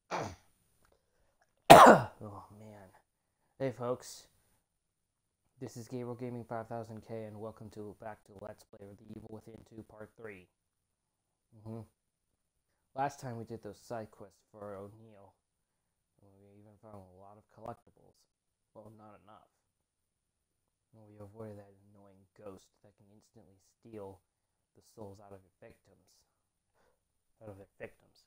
Oh man. Hey folks, this is Gabriel Gaming 5000K and welcome back to Let's Play of The Evil Within 2 Part 3. hmm Last time we did those side quests for O'Neill, and we even found a lot of collectibles. Well, not enough. And we avoided that annoying ghost that can instantly steal the souls out of your victims. Out of their victims.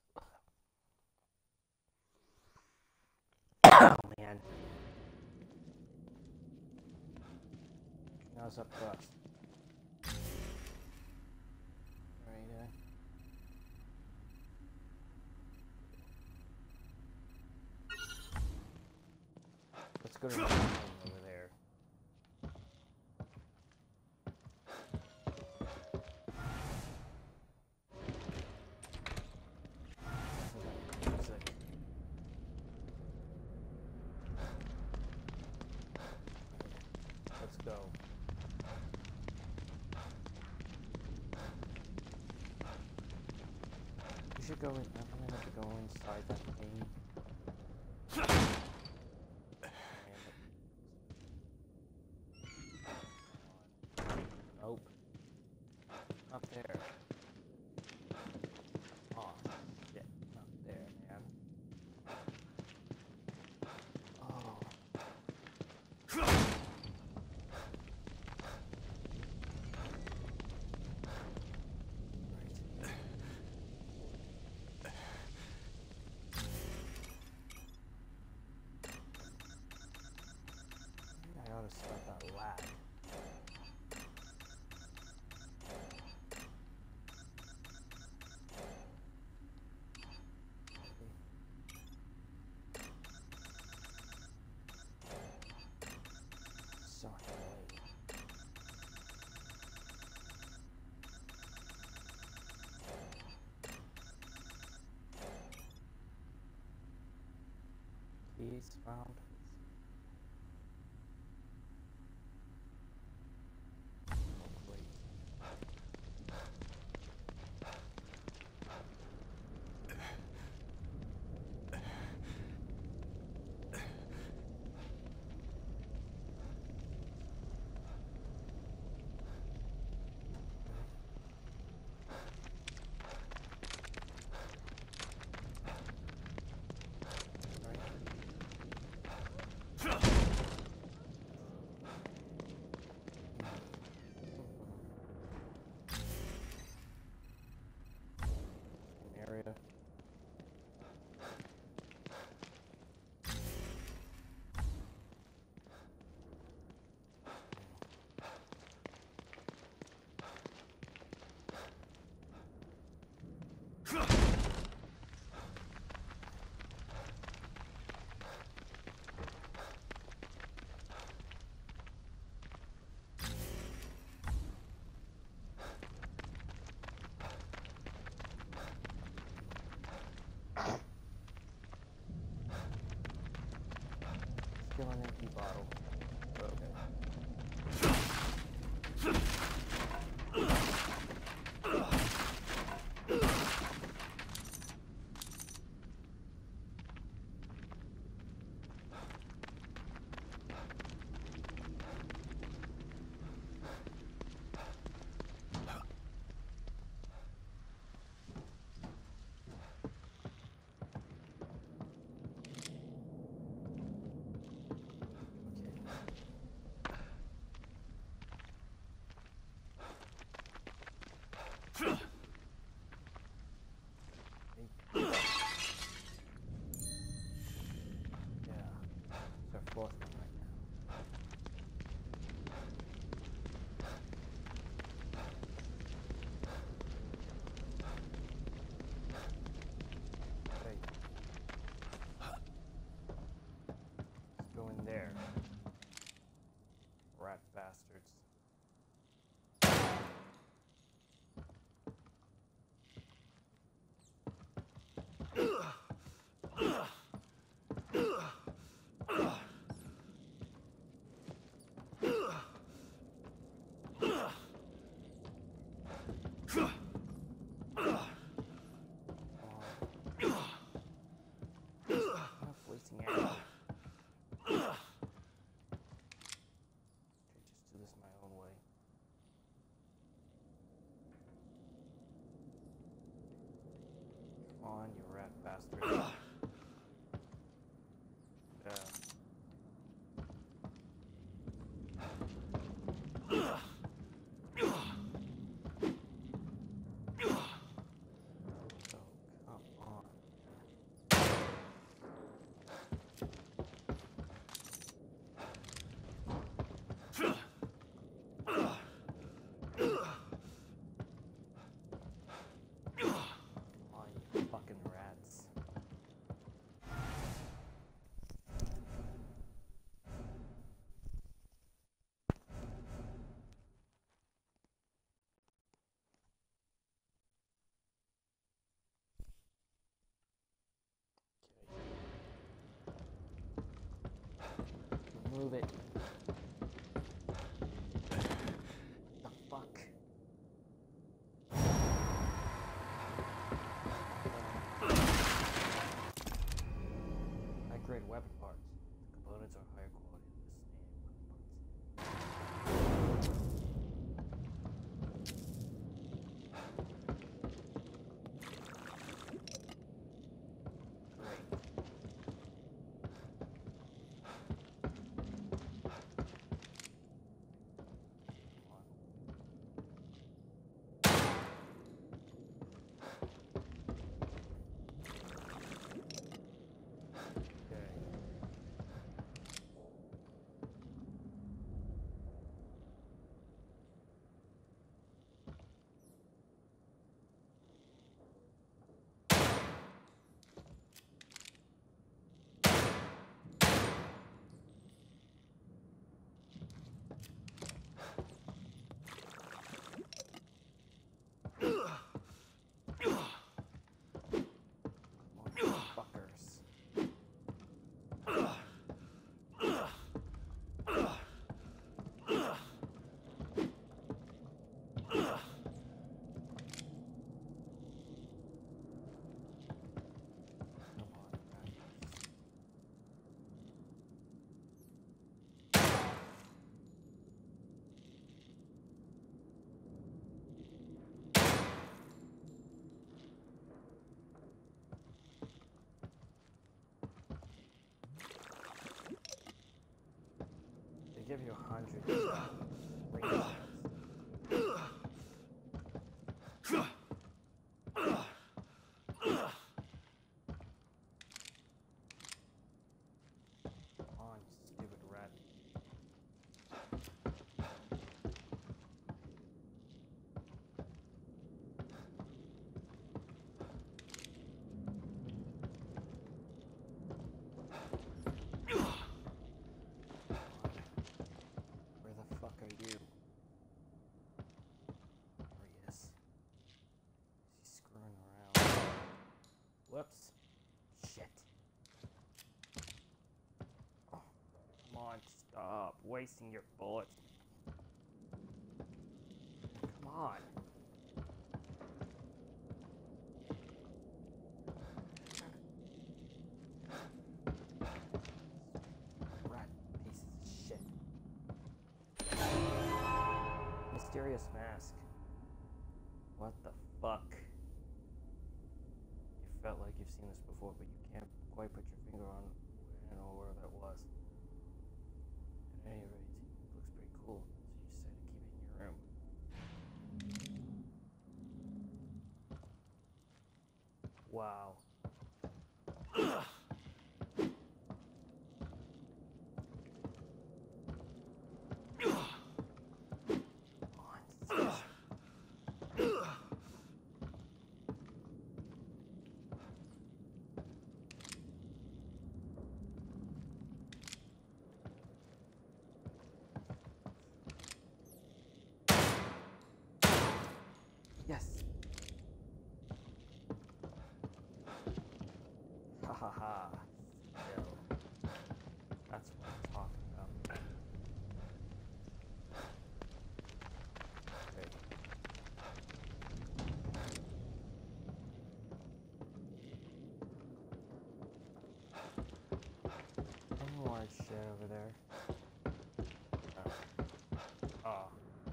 Oh man. Now it's up to us. Right, let's go to the room over there. Let's go. We should go in. I'm gonna have to go inside that thing. Nope. Not there. Oh, shit. Not there, man. Oh. I ought to start that lag. So annoying. Keys found. Wait. Area. Still an empty bottle. Okay. Fourth one right now. Okay. Let's go in there. Rat bastards. move it. The fuck? High-grade weapon parts. The components are higher quality than the give you 100. Come on, you stupid rat. Where the fuck are you? There he is. He's screwing around. Whoops. Shit. Oh, come on, stop wasting your bullets. Come on. Rat pieces of shit. Mysterious mask. What the fuck? You felt like you've seen this before, but you can't quite put your finger on where that was. At any rate, it looks pretty cool, so you decided to keep it in your room. Wow. Yes. Ha ha ha. Still. That's what I'm talking about. Okay. Any more shit over there? Oh.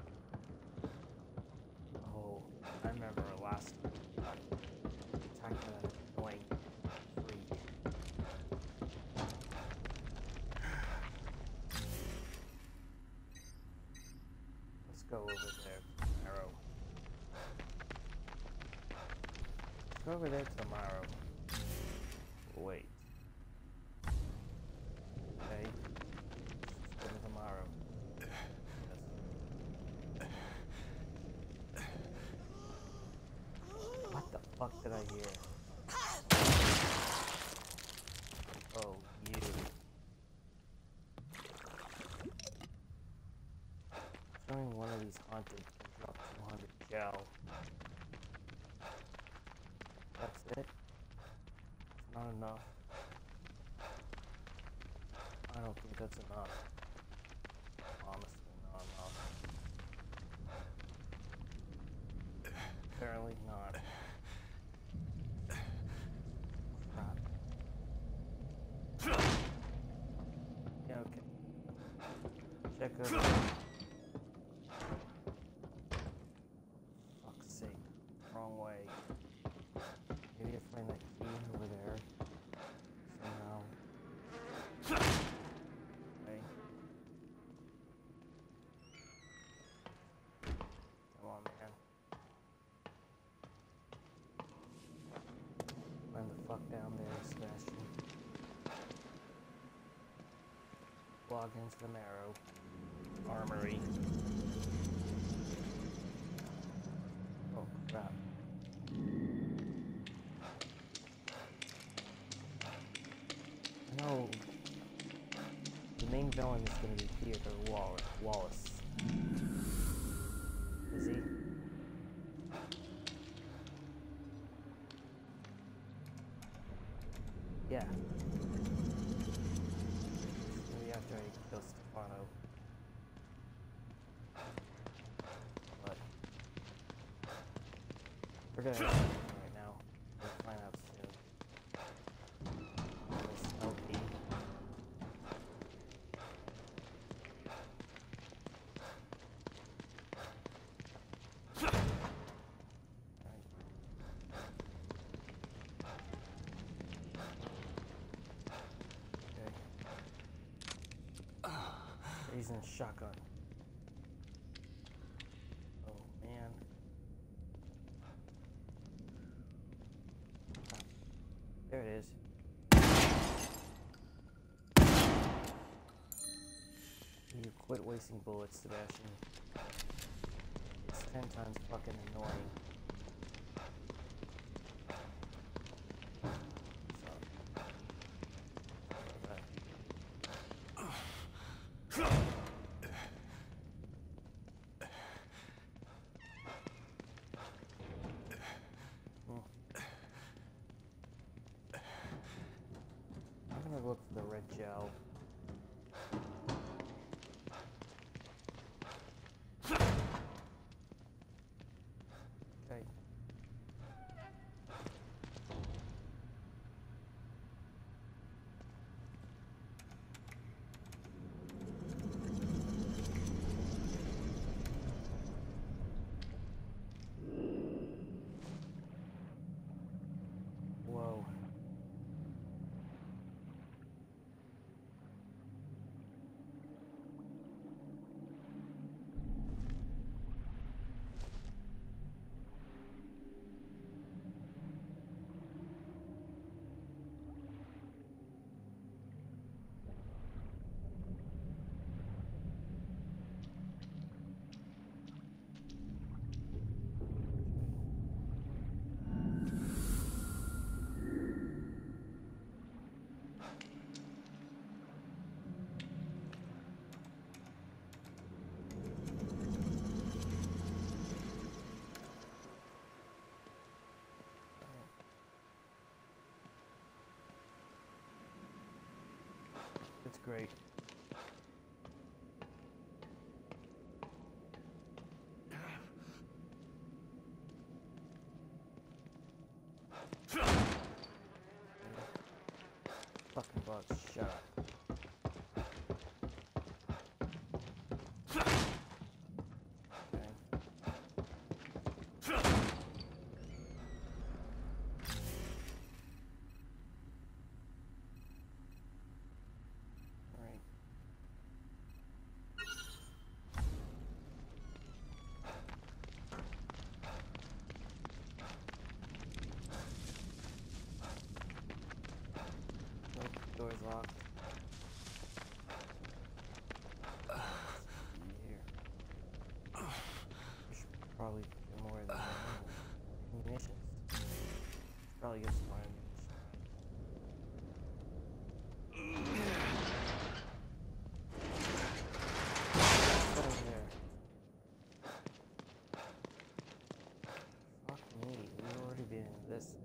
Oh, I remember last time attacked by that annoying freak. Let's go over there, Arrow. Let's go over there tomorrow. Wait. Okay. Let's go to tomorrow. What the fuck did I hear? Oh, you. Showing one of these haunted can drop 200 gel. That's it? It's not enough. I don't don't think that's enough. Honestly, not enough. Apparently not. Crap. Yeah, okay. Check over there. Fuck's sake. Wrong way. Maybe I find that key over there. Somehow. Okay. Come on, man. Find the fuck down there, Sebastian. Log into the Marrow Armory. Oh, crap. No. The main villain is going to be Theodore Wallace. Is he? Yeah. Maybe after I kill Stefano. But we're gonna right now. We'll find out soon. This LP. Using a shotgun. Oh man. There it is. You quit wasting bullets, Sebastian. It's 10 times fucking annoying. Look for the red gel. Okay. Whoa. It's great. Fucking bugs, shut up. Door's locked. Here. We should probably get more of the munitions. Probably get some more ammunition. What's over there? Fuck me, we've already been in this area.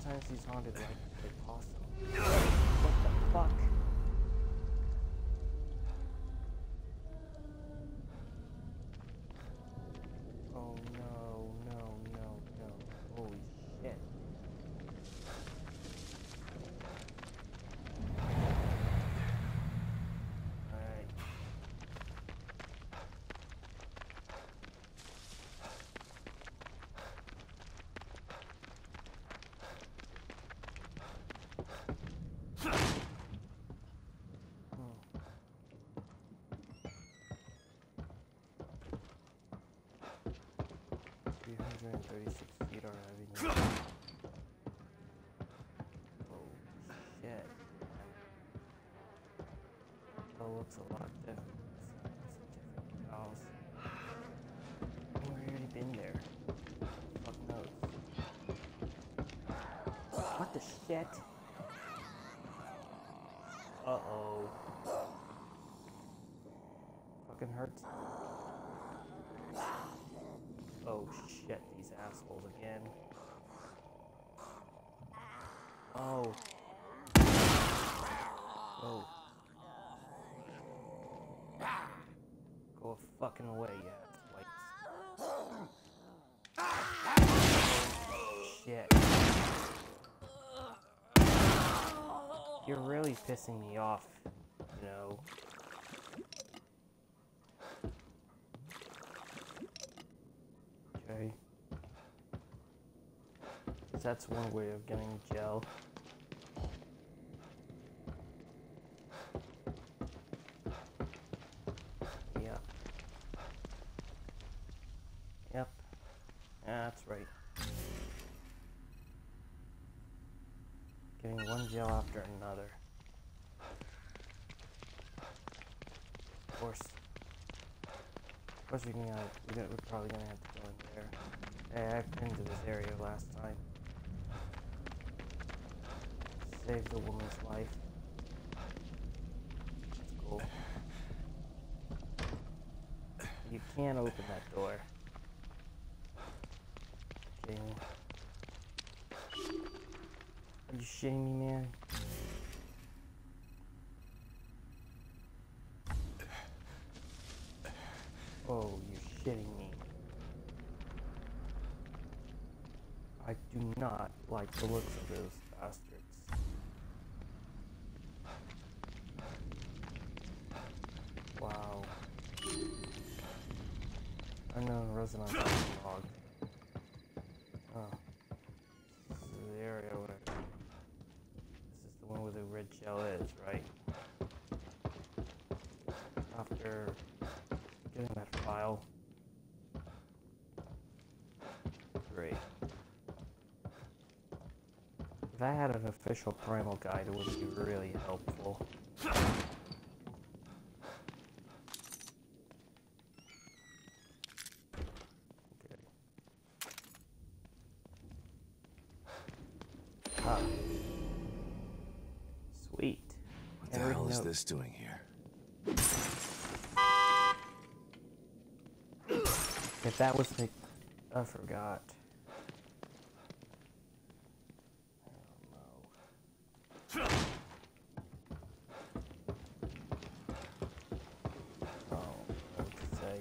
sometimes these haunted like play possum. What the fuck? Oh no, no, no, no. Holy shit. Alright. Hmm. 336 feet are having. Oh shit. Oh, looks a lot different. It's a different house. Oh, we already been there. Fuck knows. What the shit? Uh-oh. Fucking hurts. Oh shit, these assholes again. Oh. Oh. Go fucking away, you half-whites. Shit. You're really pissing me off, you know. Okay. That's one way of getting gel. Yep. Yep. That's right. Getting one gel after another. Of course we're probably gonna have to go in there. Hey, I've been to this area last time. Saved the woman's life. That's cool. You can't open that door. Okay. Are you shitting me, man? Oh, you're shitting me. I do not like the looks of those bastards. Wow. Unknown resident log. Oh. This is the area where... This is the one where the red shell is, right? After getting that file. Great. If I had an official primal guide, it would be really helpful. Ah. Sweet. What the hell is this doing here? If that was the... I forgot. I don't know. Oh, what to say?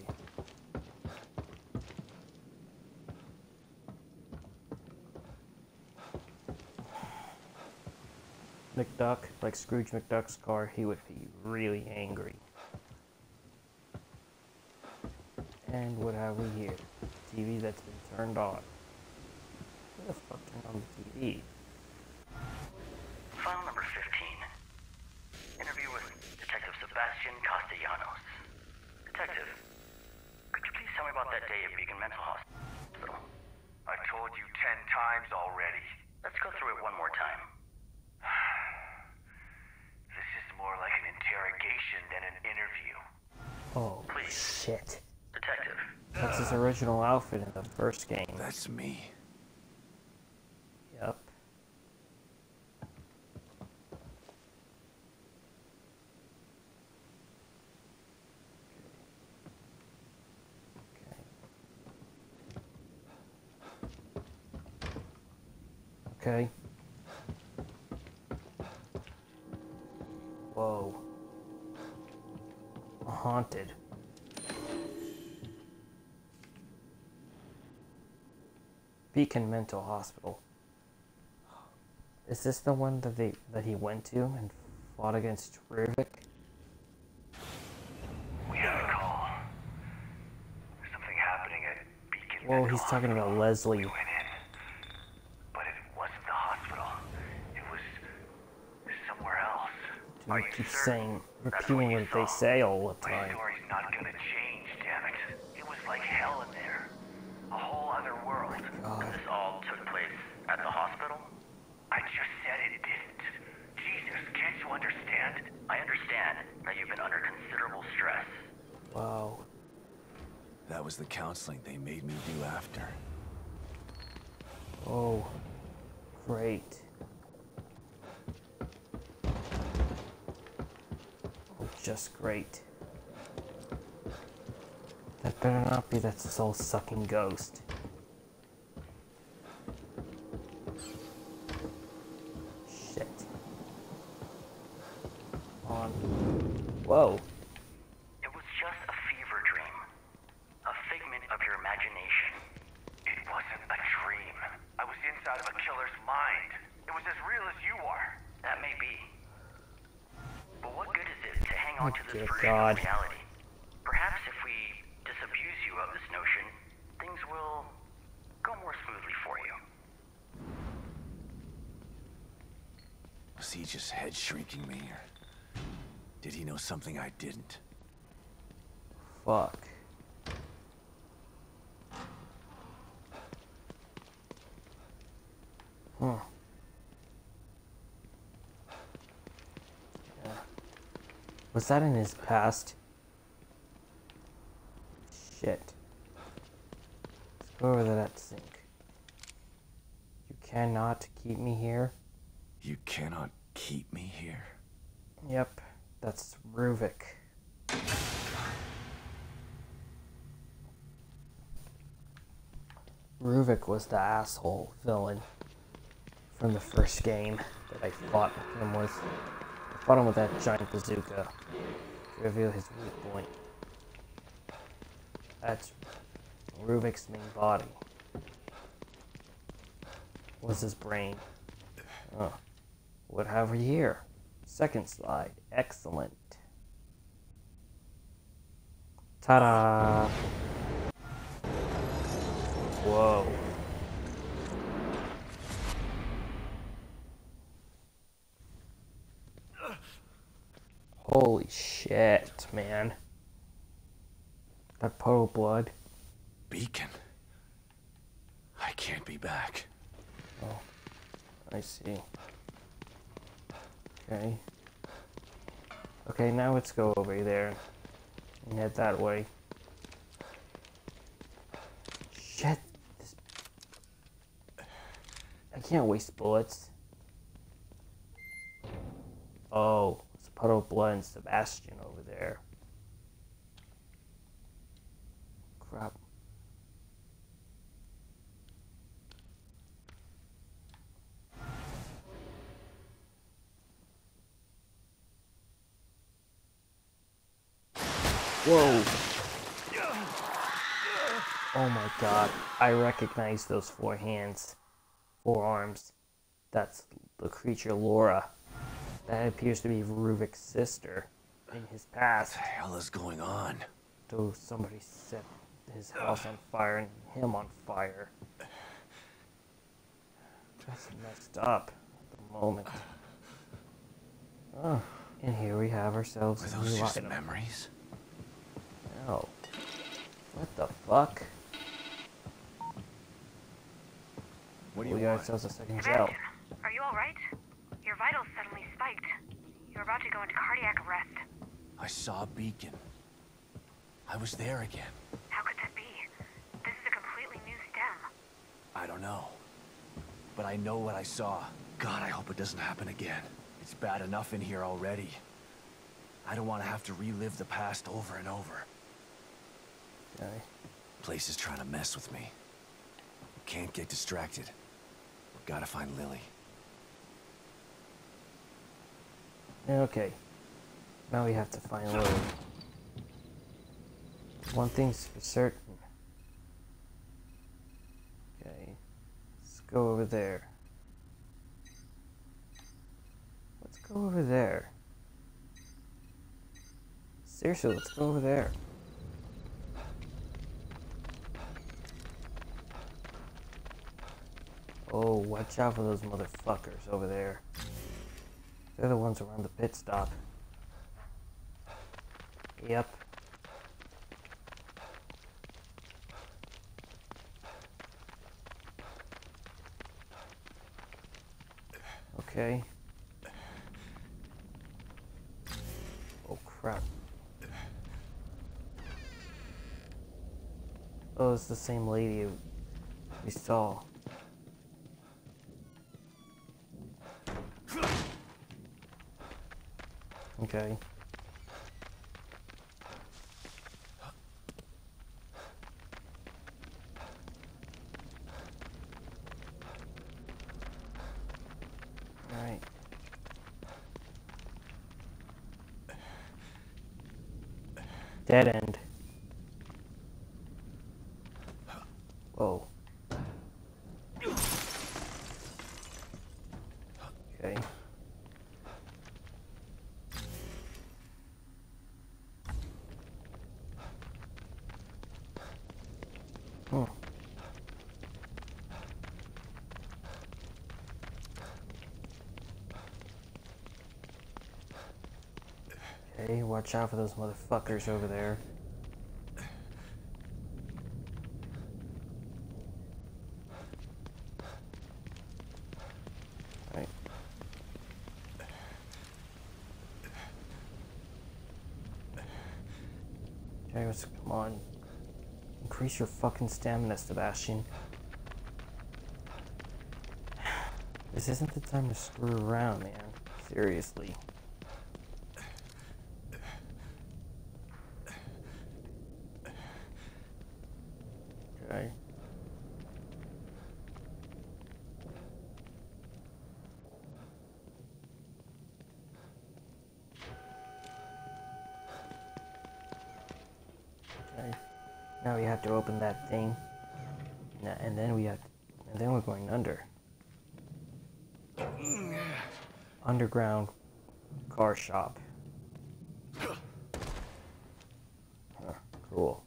McDuck, like Scrooge McDuck's car, he would be really angry. And what have we here? TV that's been turned on. What the fuck turned on the TV? File number 15. Interview with Detective Sebastian Castellanos. Detective, could you please tell me about that day at Beacon Mental Hospital? I told you 10 times already. Let's go through it one more time. This is more like an interrogation than an interview. Oh, Please. shit. Detective. That's his original outfit in the first game. That's me. Yep. Okay. Whoa. Haunted. Beacon Mental Hospital. Is this the one that he went to and fought against Ruvik? We have a call. There's something happening at Beacon. Whoa, he's talking about Leslie. We went in, but it wasn't the hospital. It was somewhere else. Dude, you keep saying, repeating what they say all the My time. story's not gonna change, damn it. It was like hell in there. A whole other world. God. This all took place at the hospital? I just said it didn't. Jesus, can't you understand? I understand that you've been under considerable stress. Wow. That was the counseling they made me do after. Oh, great. Oh, just great. That better not be that soul-sucking ghost. Shit. On. Whoa. It was just a fever dream. A figment of your imagination. It wasn't a dream. I was inside of a killer's mind. It was as real as you are. That may be. But what good is it to hang on to this dear version God. of reality? Perhaps if we disabuse you of this notion, things will go more smoothly for you. Was he just head shrinking me, or did he know something I didn't? Fuck. Huh. Yeah. Was that in his past? Shit. Let's go over to that sink. You cannot keep me here. You cannot keep me here. Yep, that's Ruvik. Ruvik was the asshole villain from the first game that I fought him with. I fought him with that giant bazooka to reveal his weak point. That's Ruvik's main body. Was his brain. Oh. What have we here? Second slide. Excellent. Ta-da! Whoa. Holy shit, man. That puddle of blood. Beacon. I can't be back. Oh, I see. Okay. Okay, now let's go over there and head that way. Shit. I can't waste bullets. Oh, it's a puddle of blood and Sebastian over there. Crap. Whoa. Oh my god. I recognize those four hands. Four arms. That's the creature Laura. That appears to be Ruvik's sister in his past. What the hell is going on? So somebody set his house on fire and him on fire. Just messed up at the moment. Oh, and here we have ourselves Were a those new just item. memories? No. What the fuck? What do you We got want? ourselves a second gel. Sebastian, are you alright? Your vitals suddenly spiked. You're about to go into cardiac arrest. I saw a beacon. I was there again. How could that be? This is a completely new stem. I don't know. But I know what I saw. God, I hope it doesn't happen again. It's bad enough in here already. I don't want to have to relive the past over and over. Okay. Place is trying to mess with me. Can't get distracted. Gotta find Lily. Okay. Now we have to find Lily. One thing's for certain. Okay. Let's go over there. Let's go over there. Seriously, let's go over there. Oh, watch out for those motherfuckers over there. They're the ones around the pit stop. Yep. Okay. Oh crap. Oh, it's the same lady we saw. Okay. Alright. Dead end. Whoa. Okay. Hmm. Okay, watch out for those motherfuckers over there. Right. Okay, let's come on. Increase your fucking stamina, Sebastian. This isn't the time to screw around, man. Seriously. Okay. Okay. Now we have to open that thing. And then we're going under. Underground car shop. Huh, cool.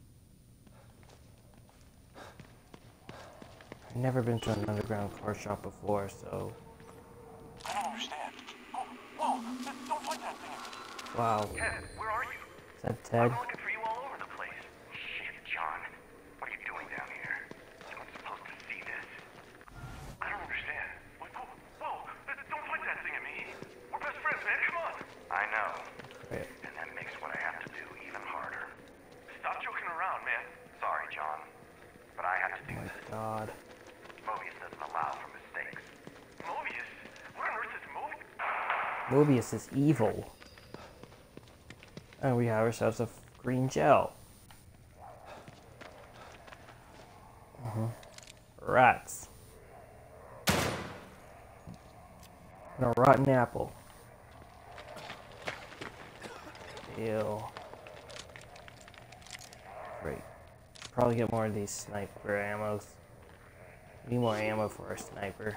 I've never been to an underground car shop before, so... I don't understand. Whoa, don't point that thing at me. Wow. Ted, where are you? Is that Ted? I'm looking for you all over the place. Shit, John. What are you doing down here? Someone's supposed to see this. I don't understand. Whoa, don't point that thing at me. We're best friends, man. Come on. I know. Wait. And that makes what I have to do even harder. Stop joking around, man. Sorry, John. But I have to do Oh my this. god. Mobius doesn't allow for mistakes. Mobius? What on earth is Mobius? Mobius is evil. And we have ourselves a green gel. Rats. And a rotten apple. Ew. Great. Probably get more of these sniper ammos. Need more ammo for our sniper.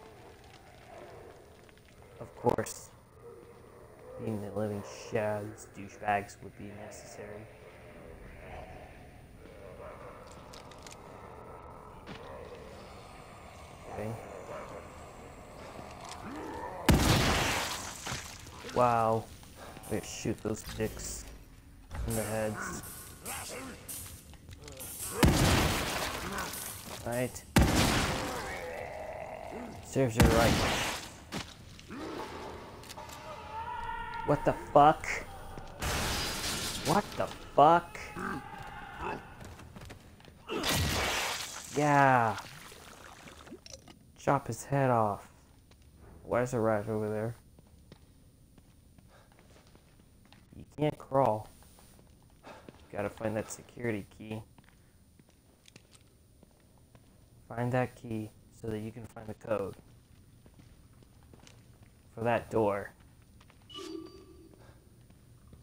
Of course. Being the living shads, douchebags would be necessary. Okay. Wow. We shoot those dicks in the heads. Right. Serves you right. What the fuck? What the fuck? Yeah. Chop his head off. Why is a rat over there? You can't crawl. Gotta find that security key. Find that key so that you can find the code for that door.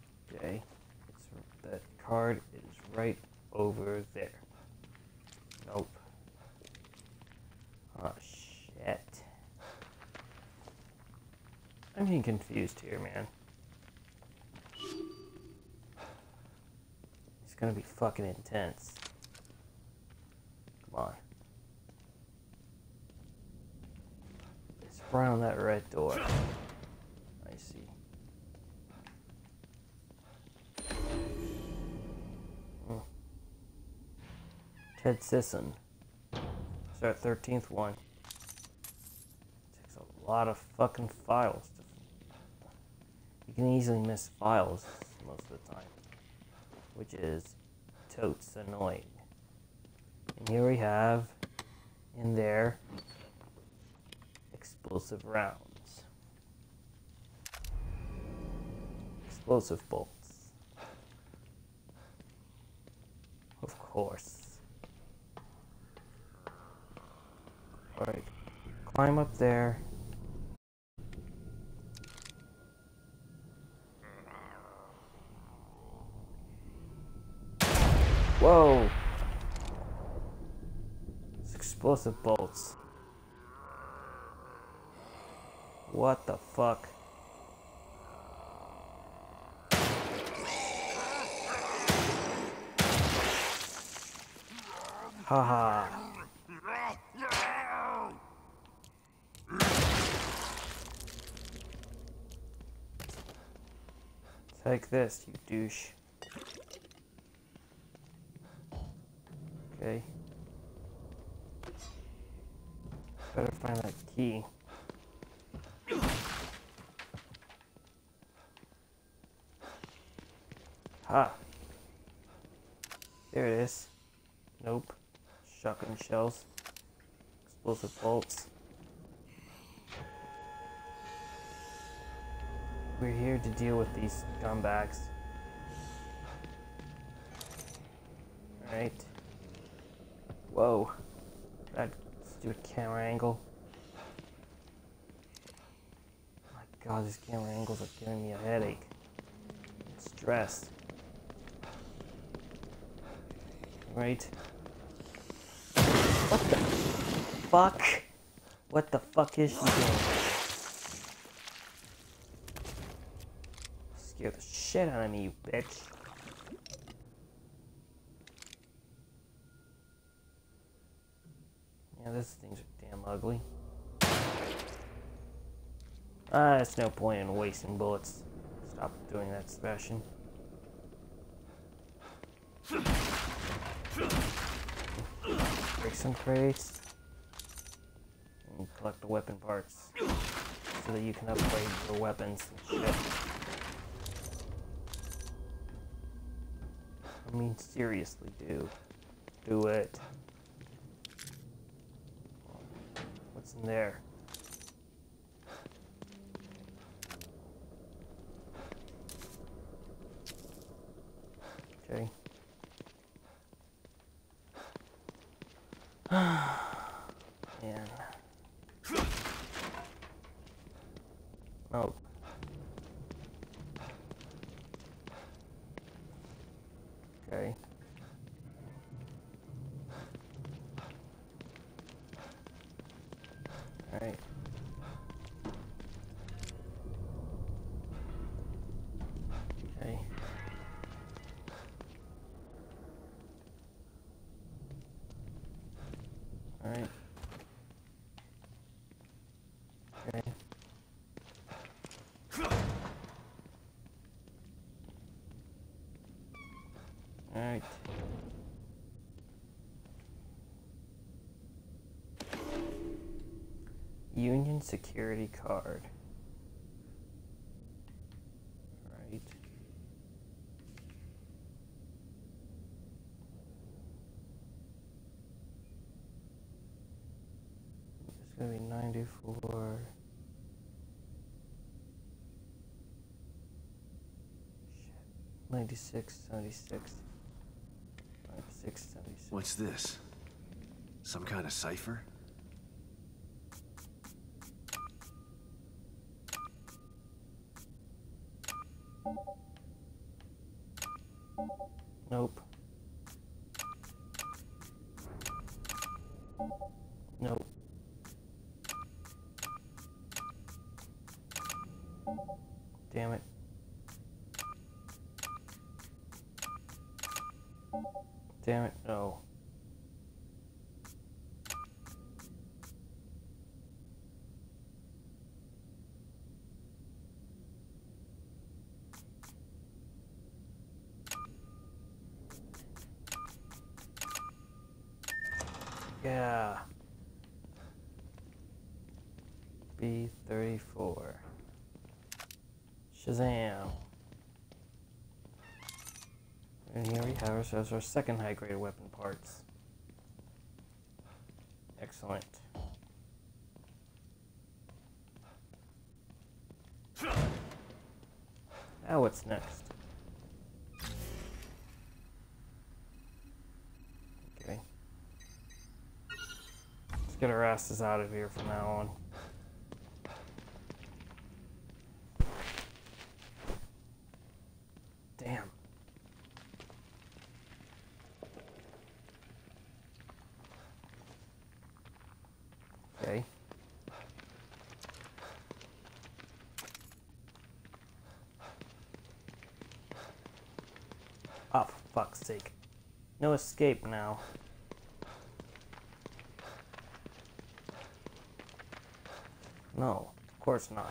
card is right over there. Nope. Oh, shit. I'm getting confused here, man. It's gonna be fucking intense. Come on. It's right on that red door. I see. Ted Sisson. It's our 13th one. Takes a lot of fucking files. You can easily miss files most of the time, which is totes annoying. And here we have, in there, explosive rounds. Explosive bolts. Of course. Alright, climb up there. Whoa! It's explosive bolts. What the fuck? Haha. Take this, you douche. Okay. Better find that key. Ha! There it is. Nope. Shotgun shells. Explosive bolts. We're here to deal with these scumbags. Alright. Whoa. That stupid camera angle. My god, these camera angles are giving me a headache. I'm stressed. Right? What the fuck? What the fuck is she doing? Scare the shit out of me, you bitch. Yeah, these things are damn ugly. There's no point in wasting bullets. Stop doing that, Sebastian. Break some crates. And collect the weapon parts. So that you can upgrade your weapons and shit. I mean, seriously, dude. Do it. What's in there? Okay. Man. Oh. Okay. Alright. Okay. Alright. Okay. Alright. Union security card. Right. It's gonna be 94. 96, 76. 96, 76. What's this? Some kind of cipher? Nope. Nope. Damn it. Damn it, no. Yeah. B-34. Shazam. And here we have ourselves our second high-grade weapon parts. Excellent. Now what's next? Okay. Let's get our asses out of here from now on. Damn. Okay. Oh, for fuck's sake. No escape now. No, of course not.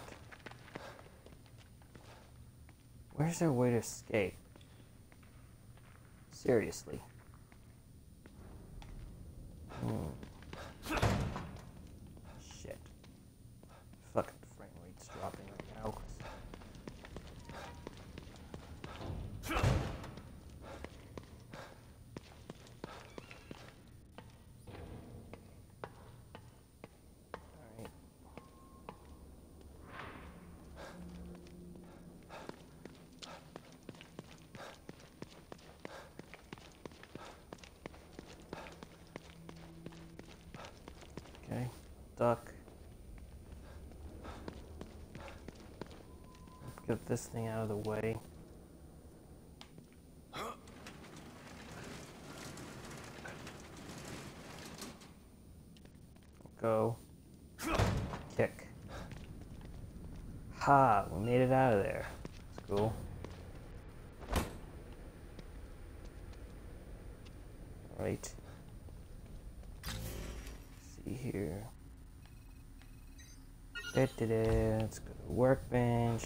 Where's there a way to escape? Seriously. Shit. Fucking frame rate's dropping right now. Alright. Okay, duck. Get this thing out of the way. Go. Kick. Ha! We made it out of there. That's cool. Right. See here. Let's go to workbench.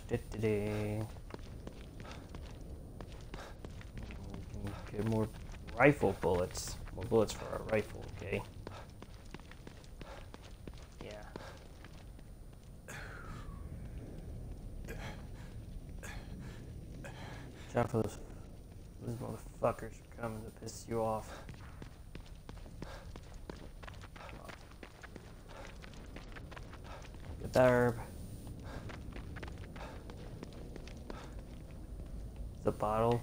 Get more rifle bullets. More bullets for our rifle, okay? Yeah. Watch out for those motherfuckers are coming to piss you off. Get that herb. The bottle.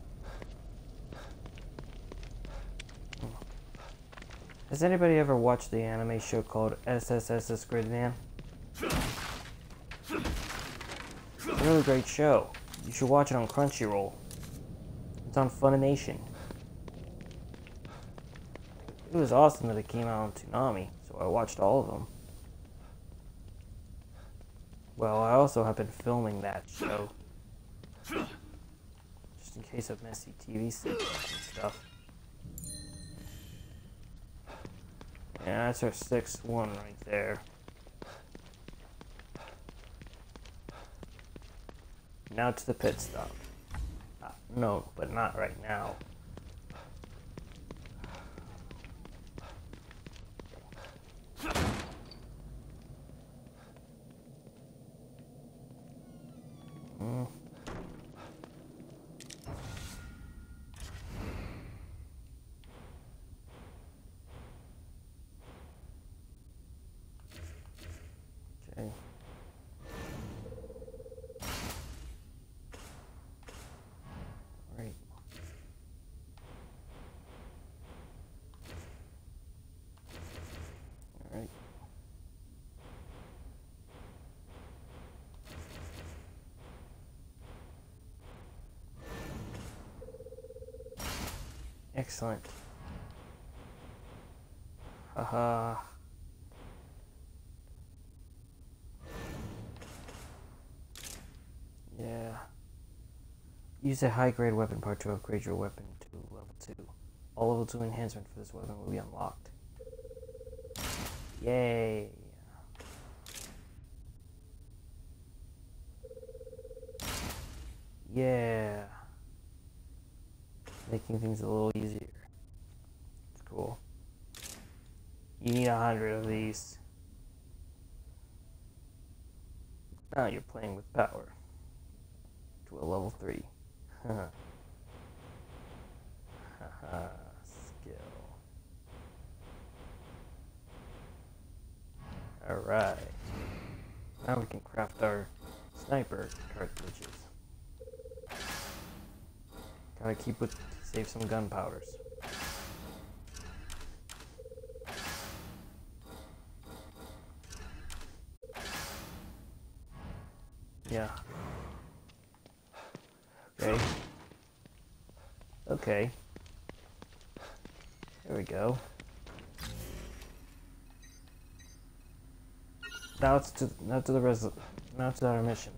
Has anybody ever watched the anime show called SSS's Gridman? It's a really great show. You should watch it on Crunchyroll. It's on Funimation. It was awesome that it came out on Toonami, so I watched all of them. Well, I also have been filming that show. Just in case of messy TV signals and stuff. Yeah, that's our 6-1 right there. Now to the pit stop. No, but not right now. Okay. Right. All right. Excellent. Haha. Yeah. Use a high-grade weapon part to upgrade your weapon to level 2. All level 2 enhancement for this weapon will be unlocked. Yay! Yeah! Making things a little easier. It's cool. You need 100 of these. Now you're playing with power. To a level 3. Haha. Skill. Alright. Now we can craft our sniper cartridges. Gotta keep with save some gunpowders. Yeah. Okay. Okay. There we go. Now it's to our mission.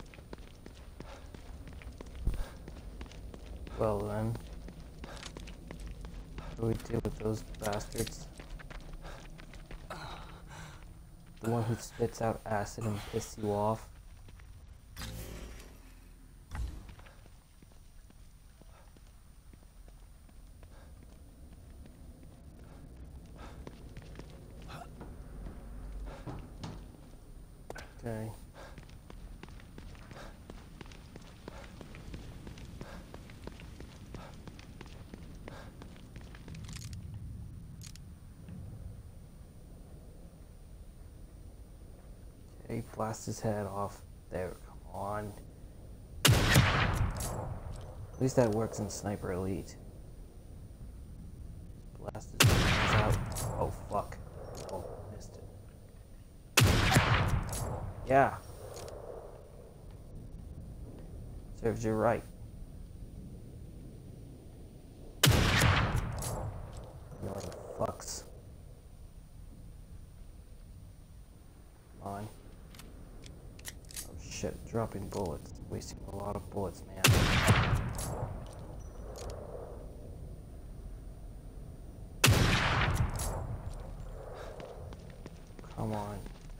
Well then, what do we do with those bastards? The one who spits out acid and pisses you off. Okay. Okay, blast his head off. There, come on. At least that works in Sniper Elite. Blast his hands out. Oh, fuck. Oh, missed it. Yeah. Serves you right. Annoying fucks. Come on. Oh shit, dropping bullets. Wasting a lot of bullets, man. Come on.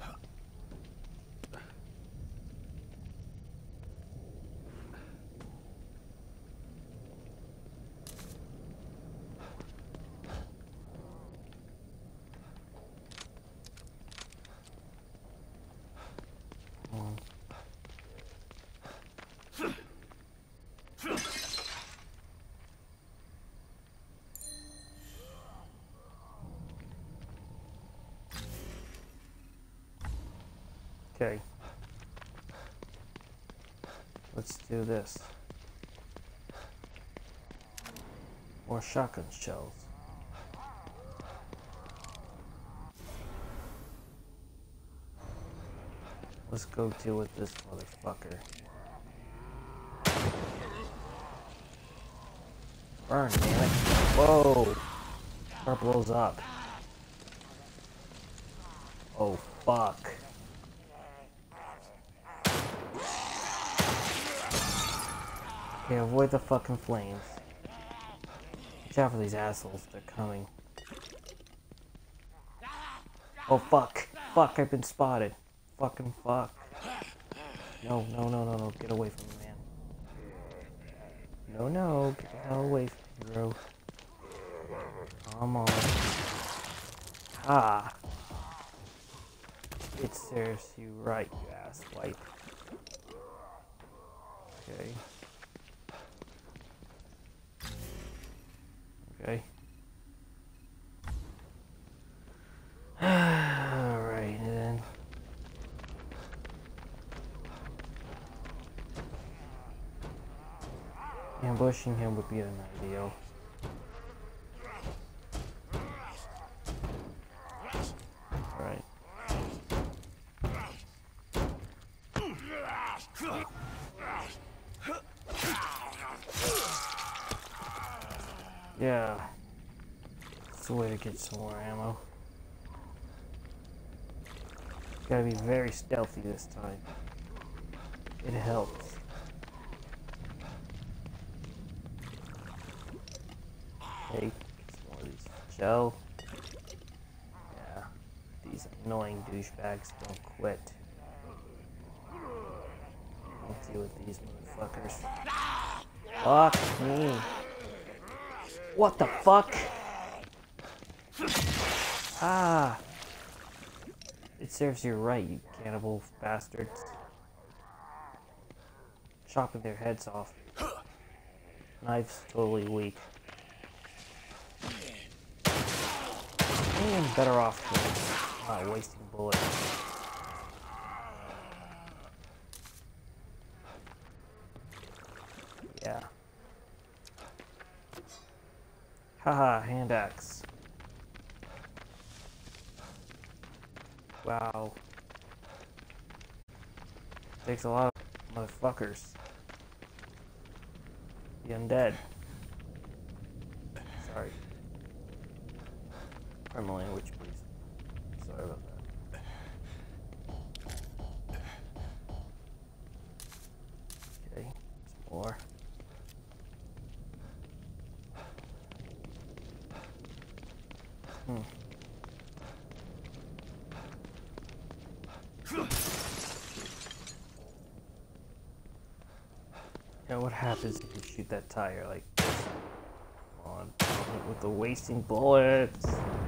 Okay. Let's do this. More shotgun shells. Let's go deal with this motherfucker. Burn, damn it. Whoa! Car blows up. Oh, fuck. Okay, avoid the fucking flames. Watch out for these assholes, they're coming. Oh, fuck. Fuck, I've been spotted. Fucking fuck. No, no, no, no, no, get away from me, man. No, no, get the hell away from me, bro. Come on. Ah. It serves you right, you ass wipe. Okay. Okay. Alright, then. Ambushing him would be an ideal. Alright. Yeah. There's a way to get some more ammo. Gotta be very stealthy this time. It helps. Hey, get some more of these gel. Yeah, these annoying douchebags don't quit. I'll deal with these motherfuckers. Fuck me. What the fuck? Ah! It serves you right, you cannibal bastards. Chopping their heads off. Knife's totally weak. I am better off not wasting bullets. Yeah. Haha, hand axe. Wow. Takes a lot of motherfuckers. The undead. Sorry. Pardon my language, please. Sorry about that. Okay, some more. Yeah, what happens if you shoot that tire like this? Come on, with the wasting bullets.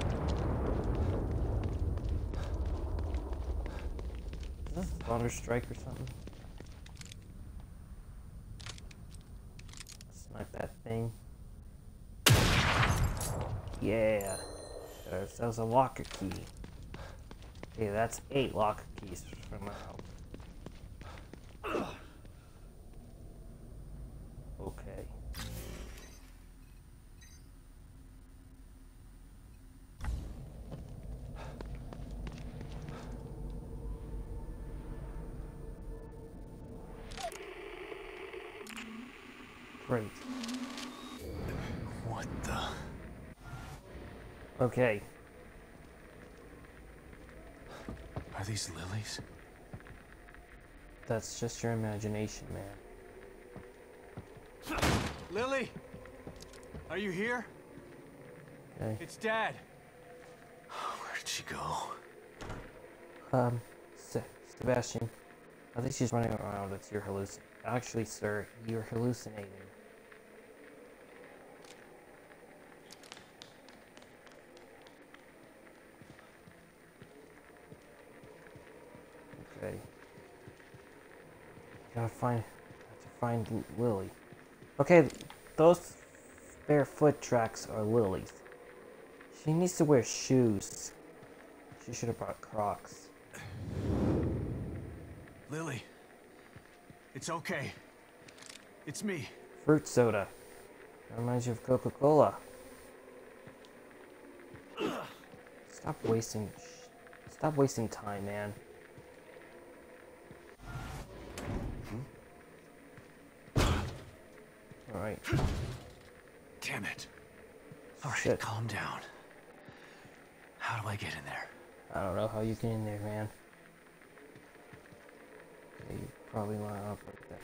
Is this Thunder Strike or something? Snipe that thing. Yeah. That was a locker key. Okay, that's 8 locker keys for now. Okay. Great. What the? Okay. Are these lilies? That's just your imagination, man. Lily? Are you here? Okay. It's Dad. Where did she go? Sebastian, I think she's running around. It's your hallucination. Actually, sir, you're hallucinating. Okay. Have to find Lily. Okay, those bare foot tracks are Lily's. She needs to wear shoes. She should have brought Crocs. Lily. It's okay. It's me. Fruit soda. That reminds you of Coca-Cola. Stop wasting time, man. Alright. Damn it. Alright, Shit. calm down. How do I get in there? I don't know how you get in there, man. Okay, you probably line up like that.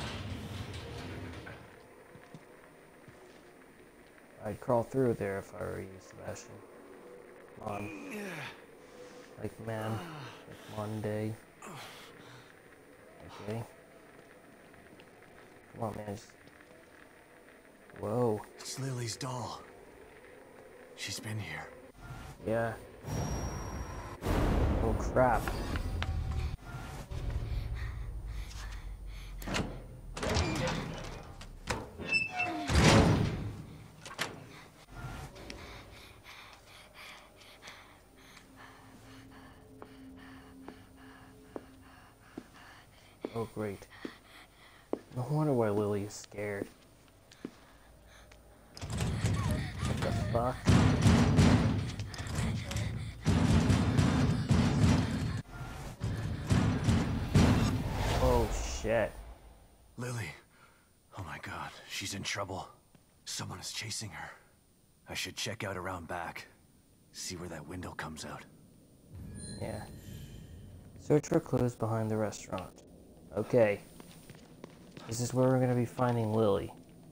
I'd crawl through there if I were you, Sebastian. Come on. Like, man. Like Monday. Okay. Come on, man. Just... Whoa. It's Lily's doll. She's been here. Yeah. Oh, crap. Oh, great. No wonder why Lily is scared. What the fuck? Oh, shit. Lily. Oh my god, she's in trouble. Someone is chasing her. I should check out around back. See where that window comes out. Yeah. Search for clues behind the restaurant. Okay. This is where we're gonna be finding Lily.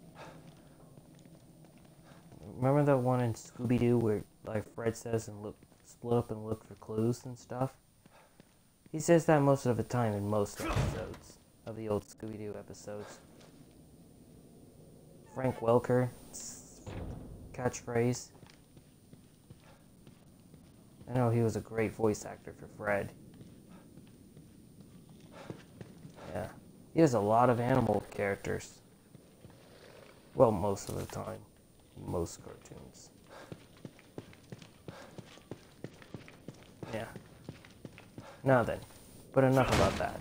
Remember that one in Scooby-Doo where, like, Fred says and split up and look for clues and stuff? He says that most of the time in most episodes of the old Scooby-Doo episodes. Frank Welker catchphrase. I know he was a great voice actor for Fred. Yeah. He has a lot of animal characters. Well, most of the time. Most cartoons. Yeah. Now then. But enough about that.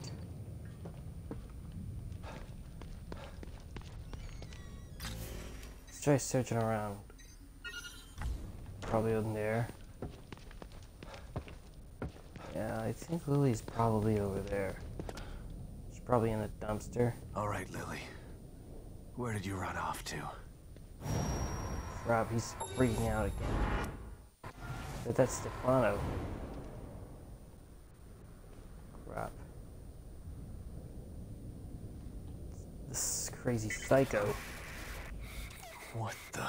Let's try searching around. Probably in there. Yeah, I think Lily's probably over there. She's probably in the dumpster. Alright, Lily. Where did you run off to? Crap, he's freaking out again. But that's Stefano. Crap. This crazy psycho. What the?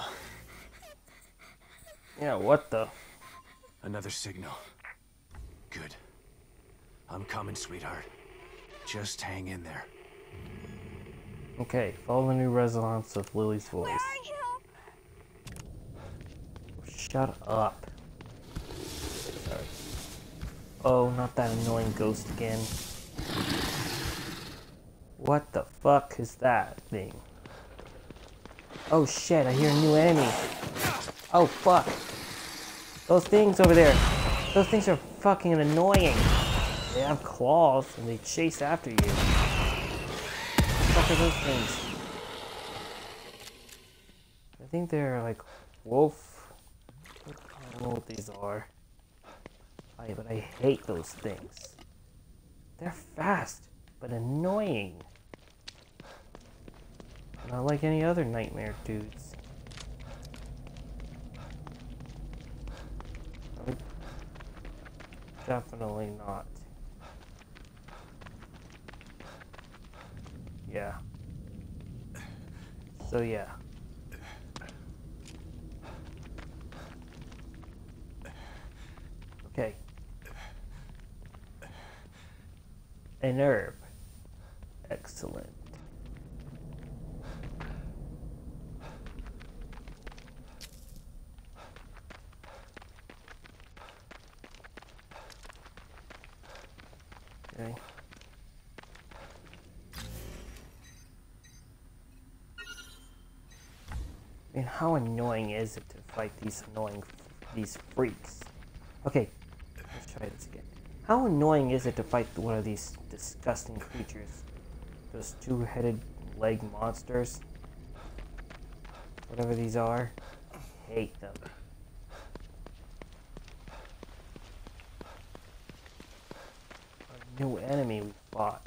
Yeah, what the? Another signal. Good. I'm coming, sweetheart. Just hang in there. Okay, follow the new resonance of Lily's voice. Where are you? Shut up. Sorry. Oh, not that annoying ghost again. What the fuck is that thing? Oh shit, I hear a new enemy. Oh fuck. Those things over there. Those things are fucking annoying. They have claws and they chase after you. What the fuck are those things? I think they're like wolf. I don't know what these are. But I hate those things. They're fast, but annoying. Not like any other nightmare dudes. Definitely not. Yeah. So yeah. Okay. An herb. Excellent. Okay. I mean, how annoying is it to fight these freaks? Okay, let's try this again. How annoying is it to fight one of these disgusting creatures? Those two-headed leg monsters? Whatever these are. I hate them. A new enemy we fought.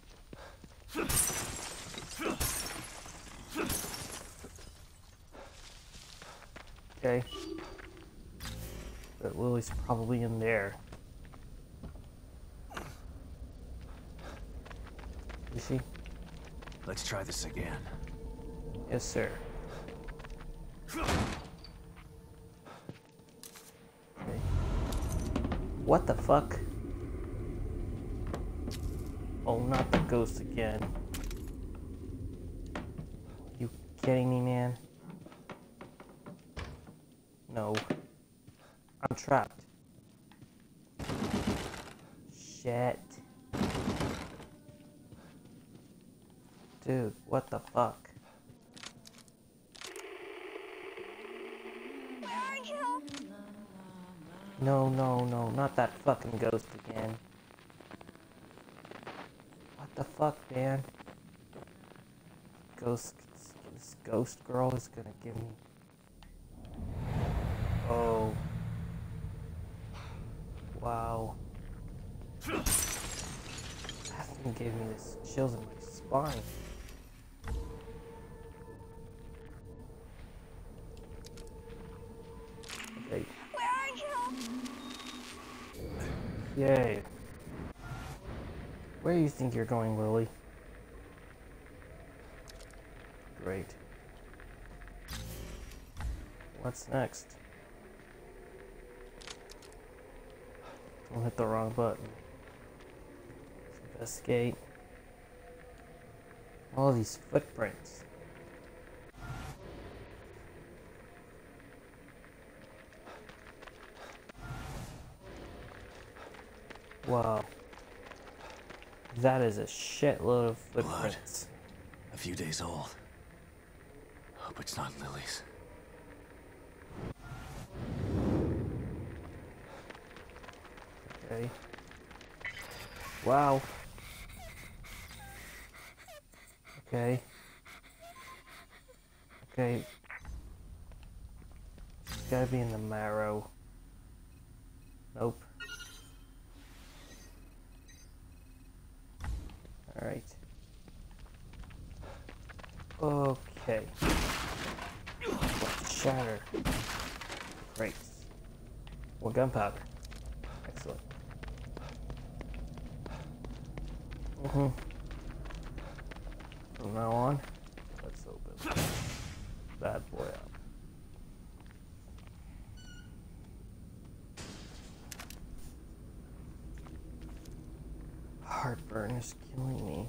Okay. But Lily's probably in there. Is she? Let's try this again. Yes, sir. Okay. What the fuck? Oh, not the ghost again. You kidding me, man? No. I'm trapped. Shit. Dude, what the fuck? Where are you? No, no, no, not that fucking ghost again. What the fuck, man? This ghost girl is gonna give me... Oh. Wow. That thing gave me this chills in my spine. Yay. Where do you think you're going, Lily? Great. What's next? Don't hit the wrong button. Investigate. All these footprints. Wow. That is a shitload of footprints. A few days old. Hope it's not Lily's. Okay. Wow. Okay. Okay. It's gotta be in the marrow. Nope. Alright. Okay. Shatter. Great. Well, gunpowder. Excellent. From now on, let's open that boy up. Heartburn is killing me.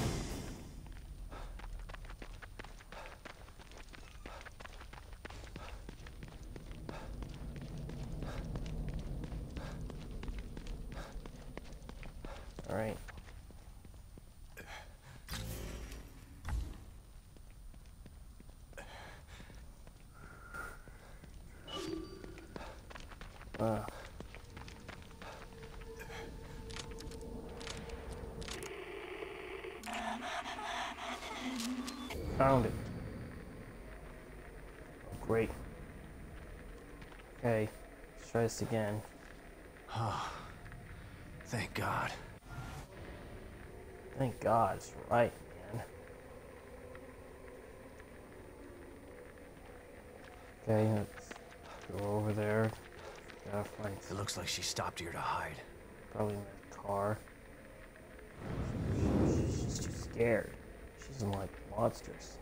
All right. Found it. Oh, great. Okay, let's try this again. Thank God. Thank God, it's right, man. Okay, let's go over there. Gotta find. It looks like she stopped here to hide. Probably in the car. She's too scared. She doesn't like monsters.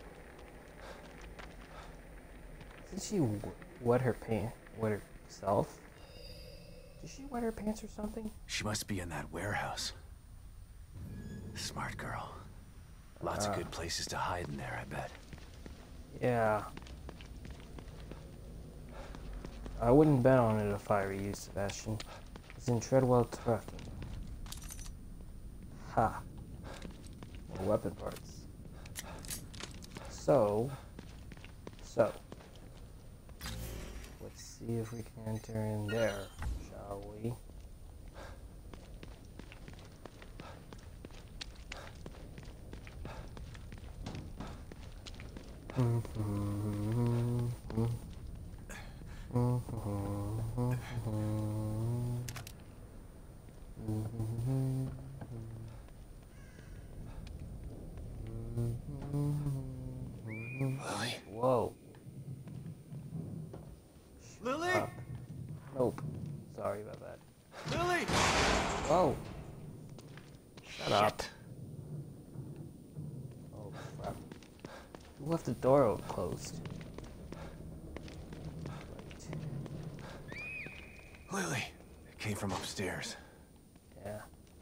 Did she wet her pants? Wet herself? Did she wet her pants or something? She must be in that warehouse. Smart girl. Lots of good places to hide in there, I bet. Yeah. I wouldn't bet on it if I were you, Sebastian. It's in Treadwell Trucking. Ha. More weapon parts. So. Let's see if we can enter in there, shall we? Lily? Whoa. Lily? Nope. Sorry about that. Lily! Whoa. Shut up. Oh, crap. Who left the door closed? Right. Lily! It came from upstairs. Yeah.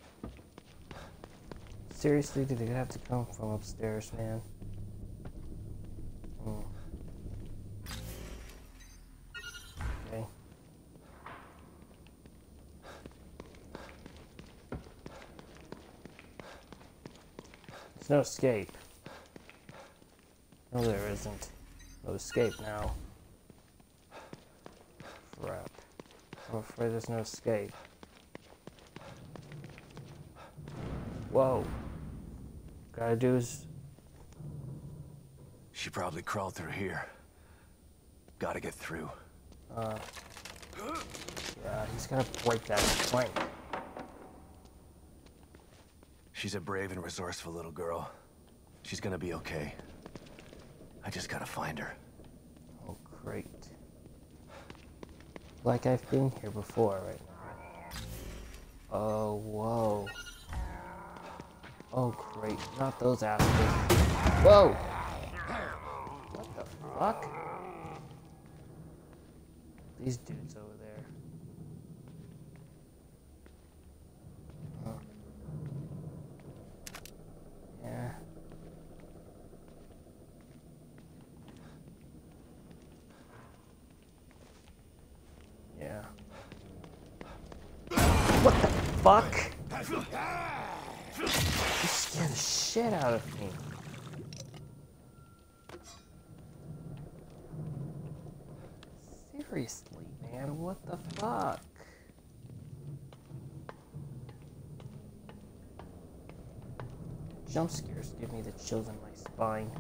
Seriously, did it have to come from upstairs, man? Okay. There's no escape. No, there isn't. No escape now. Crap. I'm afraid there's no escape. Whoa. Gotta do is... She probably crawled through here. Gotta get through. Yeah, he's gonna break that plank. She's a brave and resourceful little girl. She's gonna be okay. I just gotta find her. Oh, great. Like I've been here before, right now. Oh, whoa. Oh, great. Not those assholes. Whoa! What the fuck? These dudes over there. Huh. Yeah. Yeah. What the fuck? You scared the shit out of me. Seriously, man, what the fuck? Jump scares give me the chills in my spine.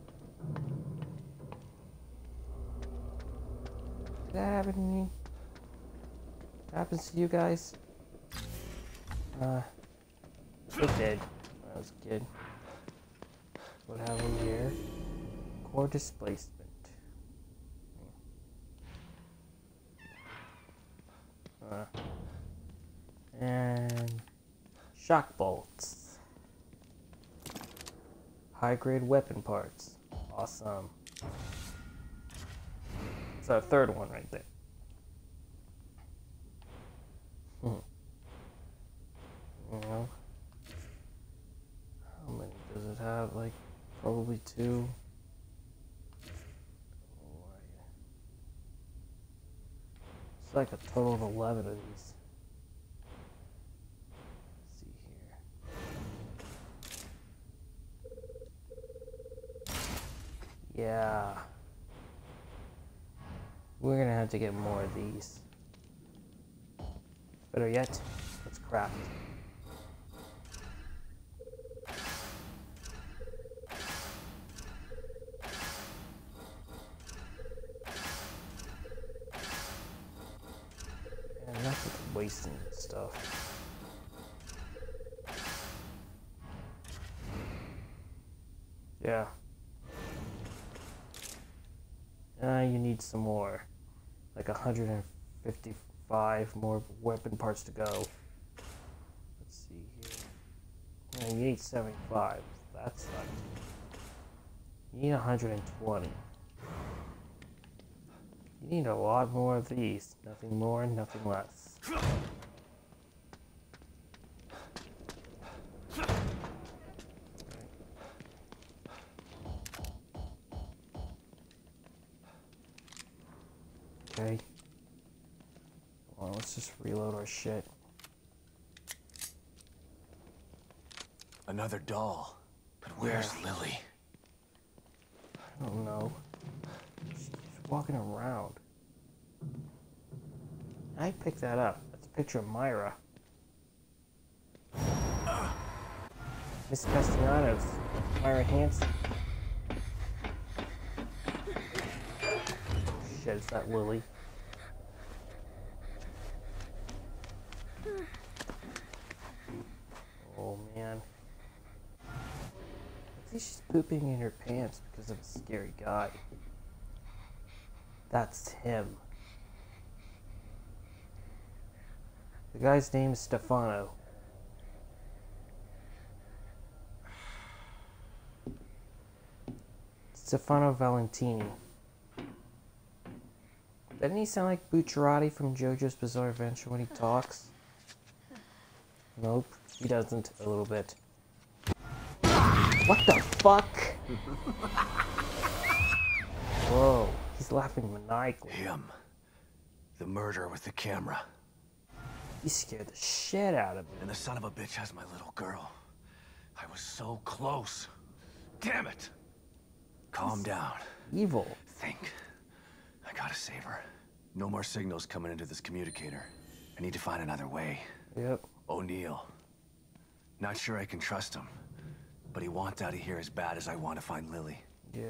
Did that happen to me? Happens to you guys? It did when I was a kid. What have we here? Core displacement. And shock bolts. High grade weapon parts. Awesome. It's our third one right there. You know, how many does it have? Like, probably 2. It's like a total of 11 of these. Let's see here. Yeah. We're gonna have to get more of these. Better yet, let's craft. And that's wasting stuff. Yeah. You need some more. Like 155 more weapon parts to go. Let's see here. You need 75. That's not. You need 120. You need a lot more of these. Nothing more, nothing less. Okay. Well, let's just reload our shit. Another doll. But where's Lily? I don't know. She's walking around. I picked that up. That's a picture of Myra. Miss Castellanos. Myra Hansen. Shit, is that Lily? Oh man. I think she's pooping in her pants because of a scary guy. That's him. The guy's name is Stefano. Stefano Valentini. Doesn't he sound like Bucciarati from JoJo's Bizarre Adventure when he talks? Nope, he doesn't a little bit. What the fuck? Whoa, he's laughing maniacally. Him. The murderer with the camera. He scared the shit out of me. And the son of a bitch has my little girl. I was so close. Damn it! Calm down. Evil. Think. I gotta save her. No more signals coming into this communicator. I need to find another way. Yep. O'Neill. Not sure I can trust him. But he wants out of here as bad as I want to find Lily. Yeah.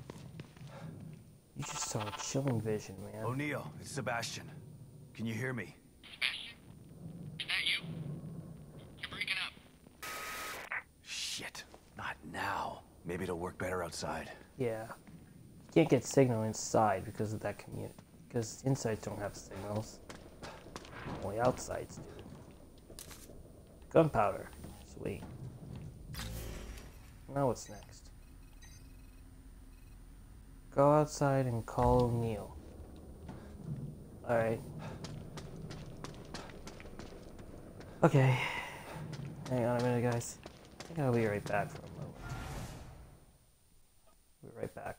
You just saw a chilling vision, man. O'Neill, it's Sebastian. Can you hear me? Is that you? You're breaking up. Shit. Not now. Maybe it'll work better outside. Yeah. You can't get signal inside because of that community. Because insides don't have signals. Only outsides do. Gunpowder. Sweet. Now what's next? Go outside and call O'Neill. Alright. Okay. Hang on a minute, guys. I think I'll be right back for a moment. Be right back.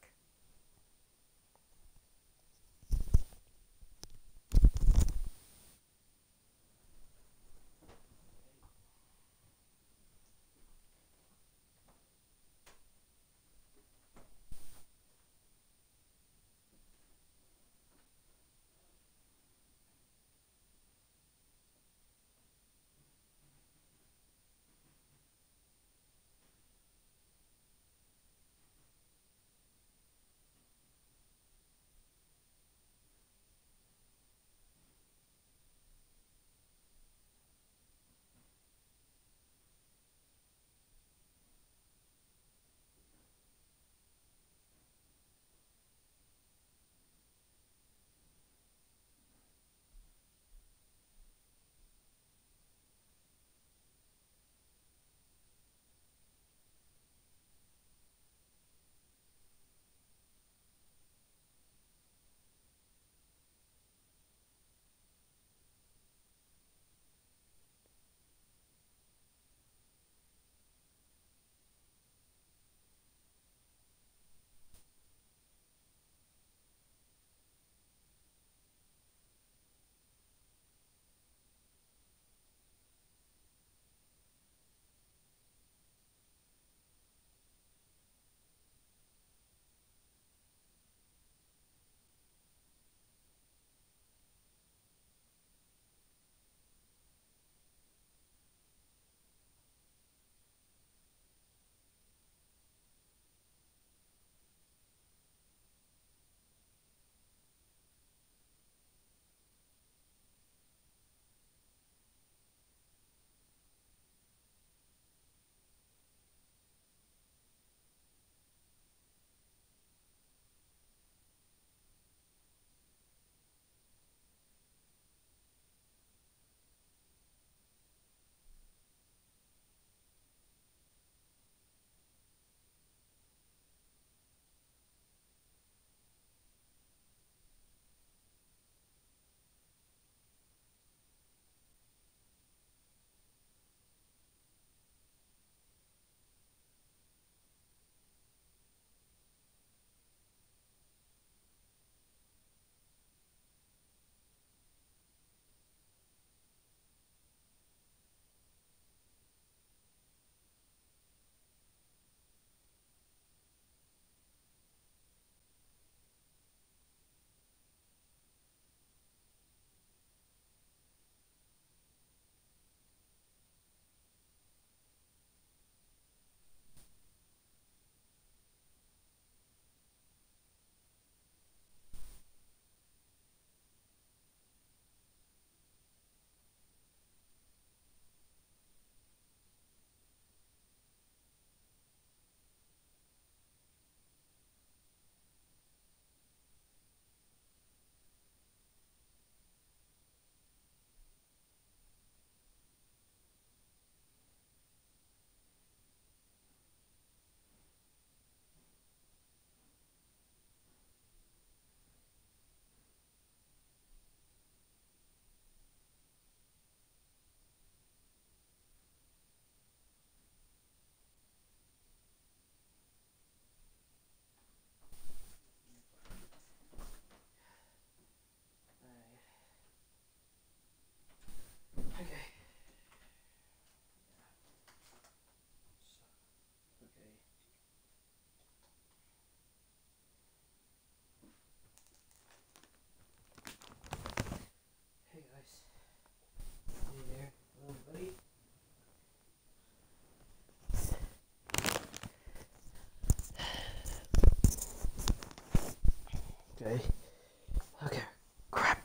Okay. Okay. Crap.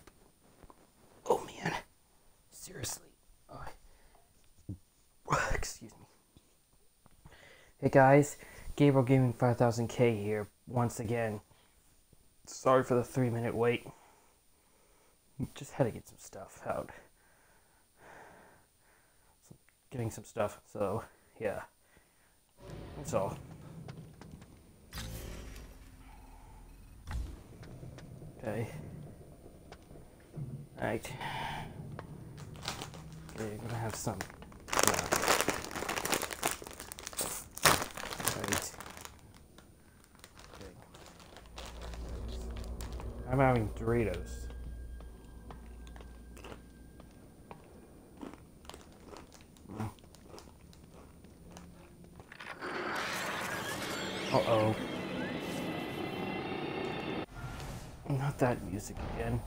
Oh man. Seriously. Excuse me. Hey guys, Gabriel Gaming 5000K here once again. Sorry for the 3-minute wait. Just had to get some stuff out. getting some stuff. So yeah, that's all. Okay. Alright. Okay, you're gonna have some. Right. Okay. I'm having Doritos. Uh-oh. Not that music again.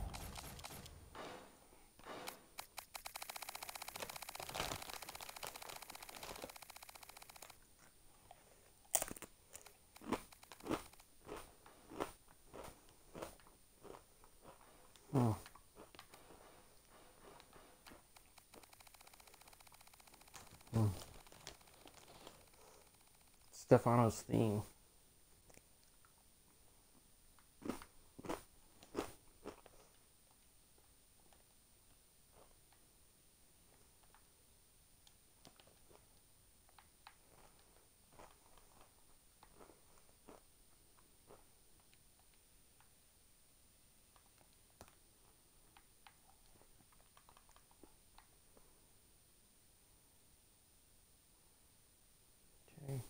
Stefano's theme. Okay.